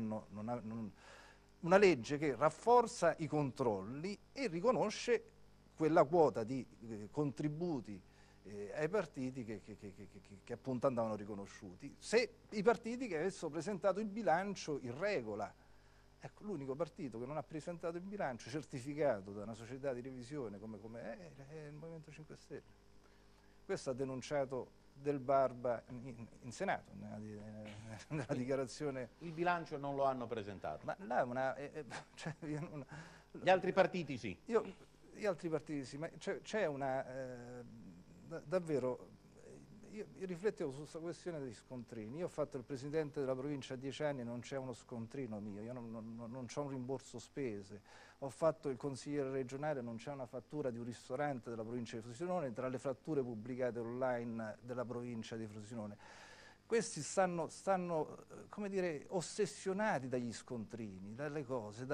C: una legge che rafforza i controlli e riconosce quella quota di contributi ai partiti che appunto andavano riconosciuti, se i partiti che avessero presentato il bilancio in regola. Ecco, l'unico partito che non ha presentato il bilancio certificato da una società di revisione come è il Movimento 5 Stelle. Questo ha denunciato Del Barba in Senato, nella dichiarazione.
A: Il bilancio non lo hanno presentato.
C: Ma là è una...
A: Gli altri partiti sì.
C: Gli altri partiti sì, ma c'è una... davvero... Io riflettevo su questa questione degli scontrini. Io ho fatto il presidente della provincia a 10 anni e non c'è uno scontrino mio, io non c'ho un rimborso spese. Ho fatto il consigliere regionale, non c'è una fattura di un ristorante della provincia di Frosinone tra le fatture pubblicate online della provincia di Frosinone. Questi stanno come dire, ossessionati dagli scontrini, dalle cose,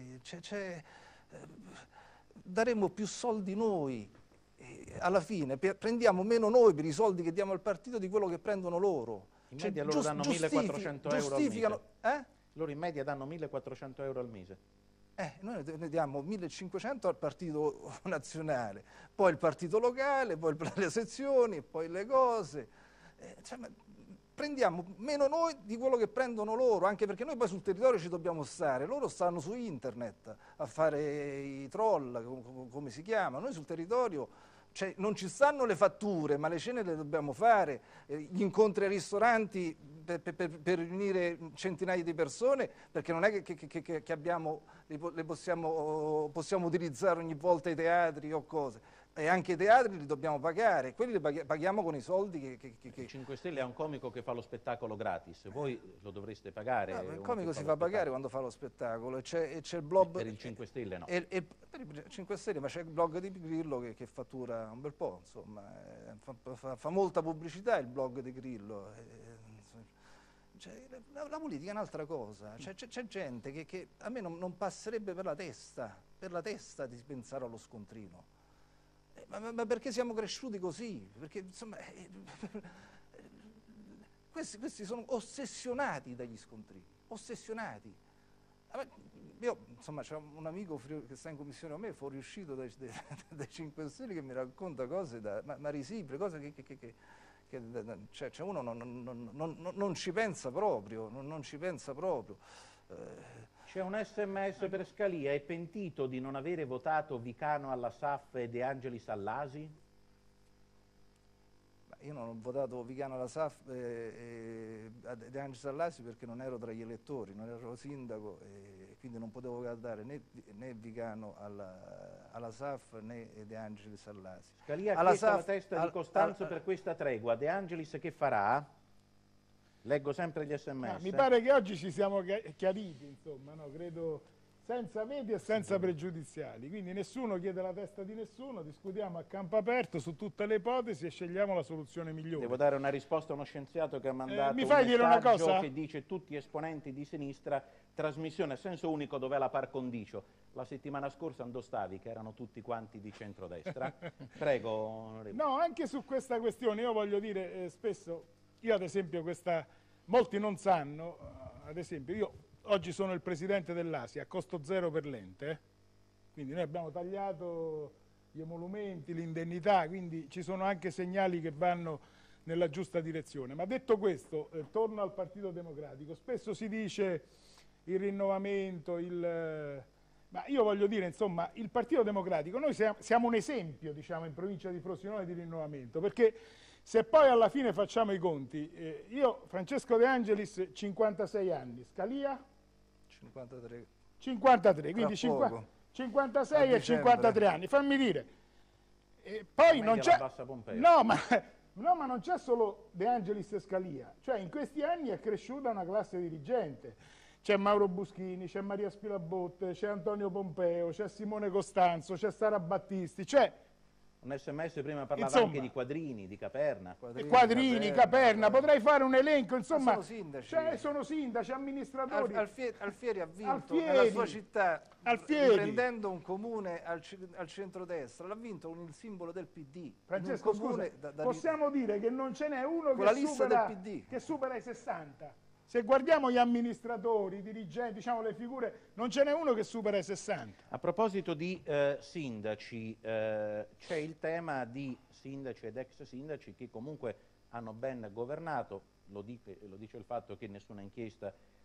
C: daremo più soldi noi. Alla fine prendiamo meno noi per i soldi che diamo al partito di quello che prendono loro.
A: In media loro danno 1.400 euro al mese. Loro in media danno 1.400 euro al mese.
C: Noi ne diamo 1.500 al partito nazionale, poi il partito locale, poi le sezioni, poi le cose. Prendiamo meno noi di quello che prendono loro, anche perché noi poi sul territorio ci dobbiamo stare. Loro stanno su internet a fare i troll, come si chiama. Noi sul territorio... Cioè, non ci stanno le fatture, ma le cene le dobbiamo fare, gli incontri ai ristoranti per riunire centinaia di persone, perché non è che abbiamo, le possiamo utilizzare ogni volta i teatri o cose. E anche i teatri li dobbiamo pagare, quelli li paghiamo con i soldi che...
A: Il 5 Stelle è un comico che fa lo spettacolo gratis, voi lo dovreste pagare.
C: Il comico si fa pagare quando fa lo spettacolo, e c'è il blog...
A: Per il 5 Stelle no.
C: Per il 5 Stelle, ma c'è il blog di Grillo che fattura un bel po', insomma, fa molta pubblicità il blog di Grillo. Cioè, la politica è un'altra cosa, c'è gente che a me non passerebbe per la testa di pensare allo scontrino. Ma perché siamo cresciuti così? Perché insomma, questi sono ossessionati dagli scontrini, ossessionati. Io, insomma, c'è un amico che sta in commissione con me, fuoriuscito dai 5 Stelle, che mi racconta cose ma risibili, cose cioè uno non ci pensa proprio, non ci pensa proprio.
A: C'è un SMS per Scalia, è pentito di non avere votato Vicano alla SAF e De Angelis all'ASI?
C: Io non ho votato Vicano alla SAF e De Angelis all'ASI perché non ero tra gli elettori, non ero sindaco e quindi non potevo votare né Vicano alla SAF né De Angelis all'ASI.
A: Scalia ha chiesto la testa di Costanzo per questa tregua, De Angelis che farà? Leggo sempre gli SMS.
B: Mi pare che oggi ci siamo chiariti, insomma, no? Credo senza veti e senza pregiudiziali. Quindi nessuno chiede la testa di nessuno, discutiamo a campo aperto su tutte le ipotesi e scegliamo la soluzione migliore.
A: Devo dare una risposta a uno scienziato che ha mandato
B: mi fai
A: un
B: dire una
A: messaggio
B: cosa?
A: che dice: tutti esponenti di sinistra, trasmissione a senso unico, dov'è la par condicio? La settimana scorsa andò stavi, che erano tutti quanti di centrodestra. Prego, onorevole.
B: No, anche su questa questione io voglio dire spesso, io ad esempio molti non sanno, ad esempio io oggi sono il presidente dell'ASI a costo zero per l'ente, quindi noi abbiamo tagliato gli emolumenti, l'indennità, quindi ci sono anche segnali che vanno nella giusta direzione. Ma detto questo, torno al Partito Democratico, spesso si dice il rinnovamento, ma io voglio dire, insomma, il Partito Democratico, noi siamo un esempio, diciamo, in provincia di Frosinone di rinnovamento, perché se poi alla fine facciamo i conti, io, Francesco De Angelis, 56 anni, Scalia? 53, quindi 56 e 53 anni, fammi dire. Poi non c'è... No, ma non c'è solo De Angelis e Scalia, cioè in questi anni è cresciuta una classe dirigente. C'è Mauro Buschini, c'è Maria Spilabotte, c'è Antonio Pompeo, c'è Simone Costanzo, c'è Sara Battisti, c'è...
A: Un SMS prima parlava anche di Quadrini, di Caperna.
B: Quadrini, Caperna, potrei fare un elenco, insomma,
C: sono
B: sindaci, amministratori.
C: Alfieri ha vinto nella sua città, prendendo un comune al centrodestra, l'ha vinto con il simbolo del PD.
B: Francesco, scusa, possiamo dire che non ce n'è uno che supera i 60. Se guardiamo gli amministratori, i dirigenti, diciamo le figure, non ce n'è uno che supera i 60.
A: A proposito di sindaci, c'è il tema di sindaci ed ex sindaci che comunque hanno ben governato, lo dice il fatto che nessuna inchiesta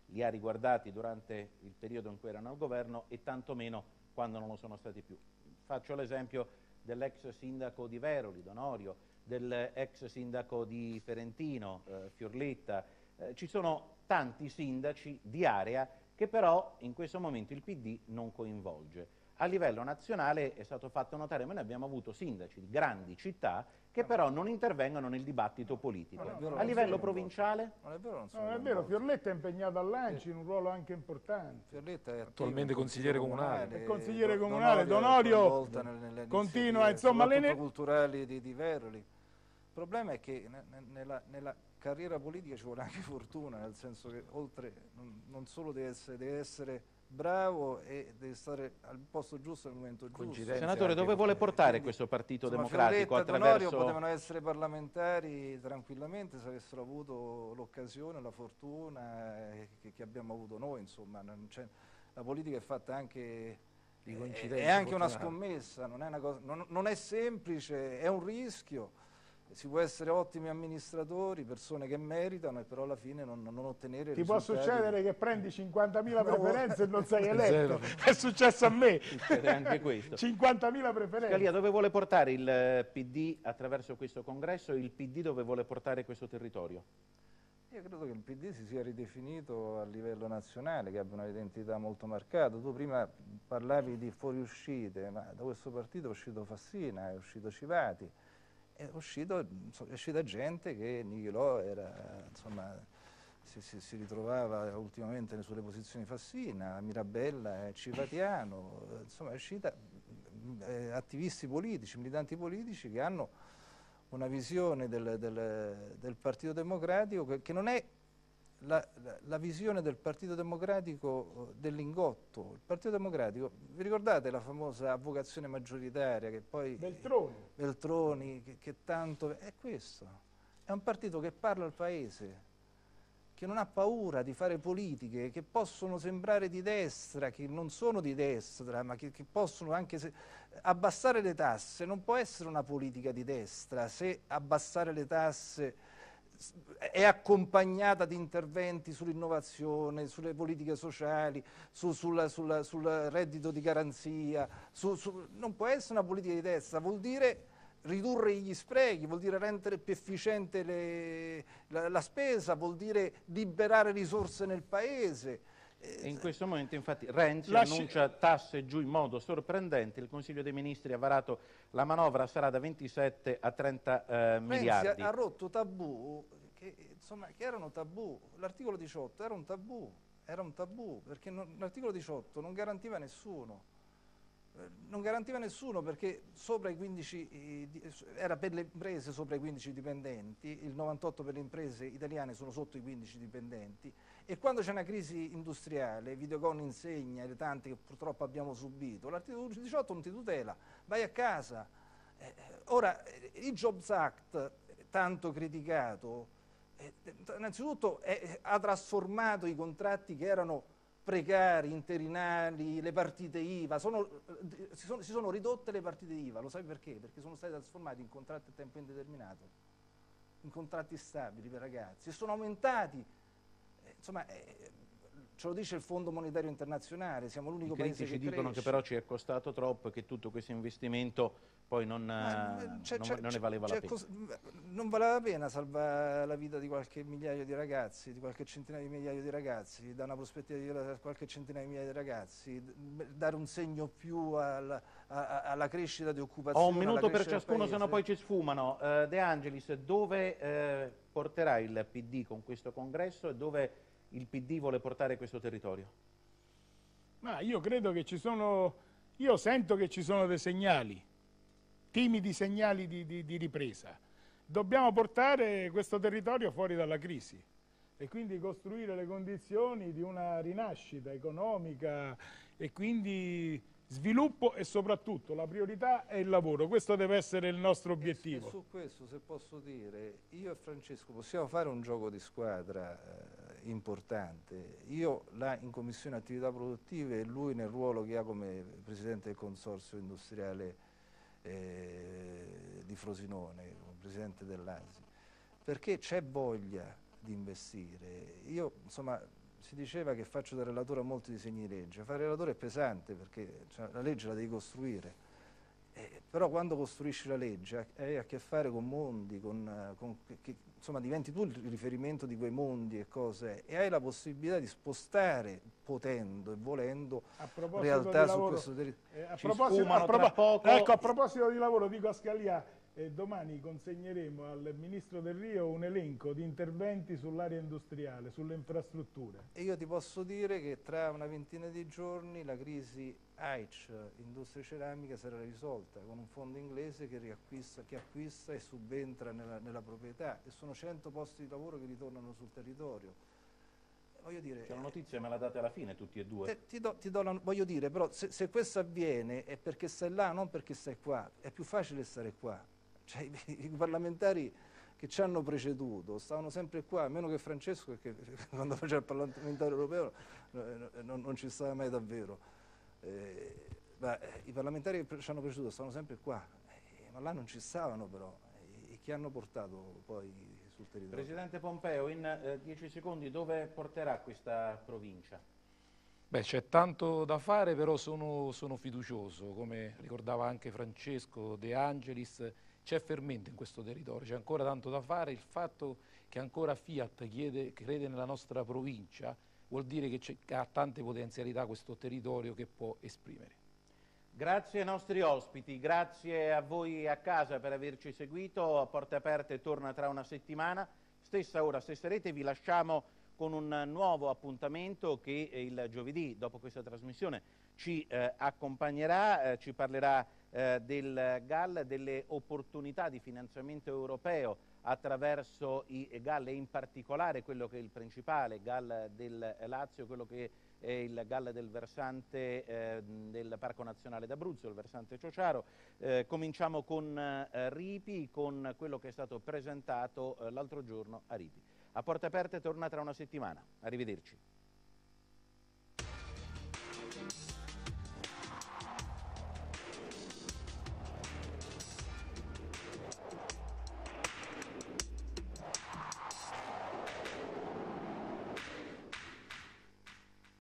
A: li ha riguardati durante il periodo in cui erano al governo e tantomeno quando non lo sono stati più. Faccio l'esempio dell'ex sindaco di Veroli, Donorio, dell'ex sindaco di Ferentino, Fiorletta. Ci sono tanti sindaci di area che però in questo momento il PD non coinvolge. A livello nazionale è stato fatto notare, ma noi abbiamo avuto sindaci di grandi città che però non intervengono nel dibattito politico. A livello provinciale?
C: Non è vero,
B: non è vero, Fiorletta è impegnato all'Anci in un ruolo anche importante.
C: Fiorletta è
D: attualmente consigliere comunale.
B: È consigliere comunale, Donorio continua, insomma, le
C: culturali di Veroli. Il problema è che nella carriera politica ci vuole anche fortuna, nel senso che oltre non solo deve essere bravo e deve stare al posto giusto nel momento giusto.
A: Senatore, dove vuole portare questo Partito Democratico?
C: Fiorletta e Donorio potevano essere parlamentari tranquillamente se avessero avuto l'occasione, la fortuna che abbiamo avuto noi, insomma. La politica è fatta anche di coincidenze, è anche una scommessa, non è una cosa, non è semplice, è un rischio. Si può essere ottimi amministratori, persone che meritano, e però alla fine non ottenere
B: Ti
C: risultati.
B: può succedere che prendi 50.000 preferenze e non sei eletto. È successo a me.
A: Succede anche questo.
B: 50.000 preferenze.
A: Scalia, dove vuole portare il PD attraverso questo congresso e il PD dove vuole portare questo territorio?
C: Io credo che il PD si sia ridefinito a livello nazionale, che abbia un'identità molto marcata. Tu prima parlavi di fuoriuscite, ma da questo partito è uscito Fassina, è uscito Civati. È uscita gente che Nichilò si ritrovava ultimamente sulle posizioni Fassina, Mirabella, Civatiano, insomma è uscita attivisti politici, militanti politici che hanno una visione del Partito Democratico che non è la visione del Partito Democratico del Lingotto. Il Partito Democratico, vi ricordate la famosa vocazione maggioritaria che poi Veltroni che tanto è questo, è un partito che parla al paese, che non ha paura di fare politiche che possono sembrare di destra, che non sono di destra, ma che possono anche abbassare le tasse. Non può essere una politica di destra se abbassare le tasse è accompagnata di interventi sull'innovazione, sulle politiche sociali, sul reddito di garanzia. Non può essere una politica di destra, vuol dire ridurre gli sprechi, vuol dire rendere più efficiente la spesa, vuol dire liberare risorse nel paese.
A: E in questo momento infatti Renzi annuncia tasse giù in modo sorprendente, il Consiglio dei Ministri ha varato la manovra, sarà da 27 a 30 miliardi.
C: Renzi ha rotto tabù che erano tabù, l'articolo 18 era un tabù perché l'articolo 18 non garantiva nessuno. Non garantiva nessuno perché sopra i 15, era per le imprese sopra i 15 dipendenti, il 98 per le imprese italiane sono sotto i 15 dipendenti, e quando c'è una crisi industriale, Videocon insegna, le tante che purtroppo abbiamo subito, l'articolo 18 non ti tutela, vai a casa. Ora, il Jobs Act, tanto criticato, innanzitutto ha trasformato i contratti che erano precari, interinali, le partite IVA, si sono ridotte le partite IVA, lo sai perché? Perché sono state trasformate in contratti a tempo indeterminato, in contratti stabili per ragazzi, e sono aumentati, insomma, ce lo dice il Fondo Monetario Internazionale, siamo l'unico paese che
A: ci dicono che però ci è costato troppo e che tutto questo investimento poi non ne valeva la pena.
C: Non valeva la pena salvare la vita di qualche migliaio di ragazzi, di qualche centinaio di migliaia di ragazzi, da una prospettiva di qualche centinaia di migliaia di ragazzi, dare un segno più alla crescita di occupazione.
A: Ho un minuto per ciascuno, se no poi ci sfumano. De Angelis, dove porterà il PD con questo congresso e dove il PD vuole portare questo territorio?
B: Ma io credo che io sento che ci sono dei segnali, timidi segnali di ripresa. Dobbiamo portare questo territorio fuori dalla crisi e quindi costruire le condizioni di una rinascita economica e quindi sviluppo, e soprattutto la priorità è il lavoro. Questo deve essere il nostro obiettivo.
C: E su questo, se posso dire, io e Francesco possiamo fare un gioco di squadra importante. Io là in Commissione Attività Produttive e lui nel ruolo che ha come Presidente del Consorzio Industriale di Frosinone, Presidente dell'ASI, perché c'è voglia di investire. Io, insomma, si diceva che faccio da relatore a molti disegni di legge. Fare relatore è pesante perché cioè, la legge la devi costruire. Però quando costruisci la legge hai a che fare con mondi, insomma diventi tu il riferimento di quei mondi e cose e hai la possibilità di spostare, potendo e volendo, realtà su questo territorio.
B: A proposito di lavoro, dico a Scalia, domani consegneremo al Ministro Del Rio un elenco di interventi sull'area industriale, sulle infrastrutture.
C: E io ti posso dire che tra una ventina di giorni la crisi AIC, industria ceramica, sarà risolta con un fondo inglese che acquista e subentra nella proprietà e sono 100 posti di lavoro che ritornano sul territorio. Voglio dire,
A: c'è una notizia, me la date alla fine tutti e due.
C: Voglio dire, però se questo avviene è perché stai là, non perché stai qua. È più facile stare qua. Cioè, i parlamentari che ci hanno preceduto stavano sempre qua, a meno che Francesco, che quando faceva il parlamentare europeo non ci stava mai davvero. I parlamentari che ci hanno preceduto stavano sempre qua, ma là non ci stavano però. E chi hanno portato poi sul territorio?
A: Presidente Pompeo, in 10 secondi dove porterà questa provincia?
D: Beh, c'è tanto da fare, però sono fiducioso, come ricordava anche Francesco De Angelis. C'è fermento in questo territorio, c'è ancora tanto da fare. Il fatto che ancora Fiat crede nella nostra provincia vuol dire che ha tante potenzialità questo territorio che può esprimere.
A: Grazie ai nostri ospiti, grazie a voi a casa per averci seguito. A Porte Aperte torna tra una settimana, stessa ora, stessa rete. Vi lasciamo con un nuovo appuntamento che il giovedì, dopo questa trasmissione, ci accompagnerà, ci parlerà del GAL, delle opportunità di finanziamento europeo attraverso i GAL e in particolare quello che è il principale GAL del Lazio, quello che è il GAL del versante del Parco Nazionale d'Abruzzo, il versante Ciociaro. Cominciamo con Ripi, con quello che è stato presentato l'altro giorno a Ripi. A Porte Aperte torna tra una settimana. Arrivederci.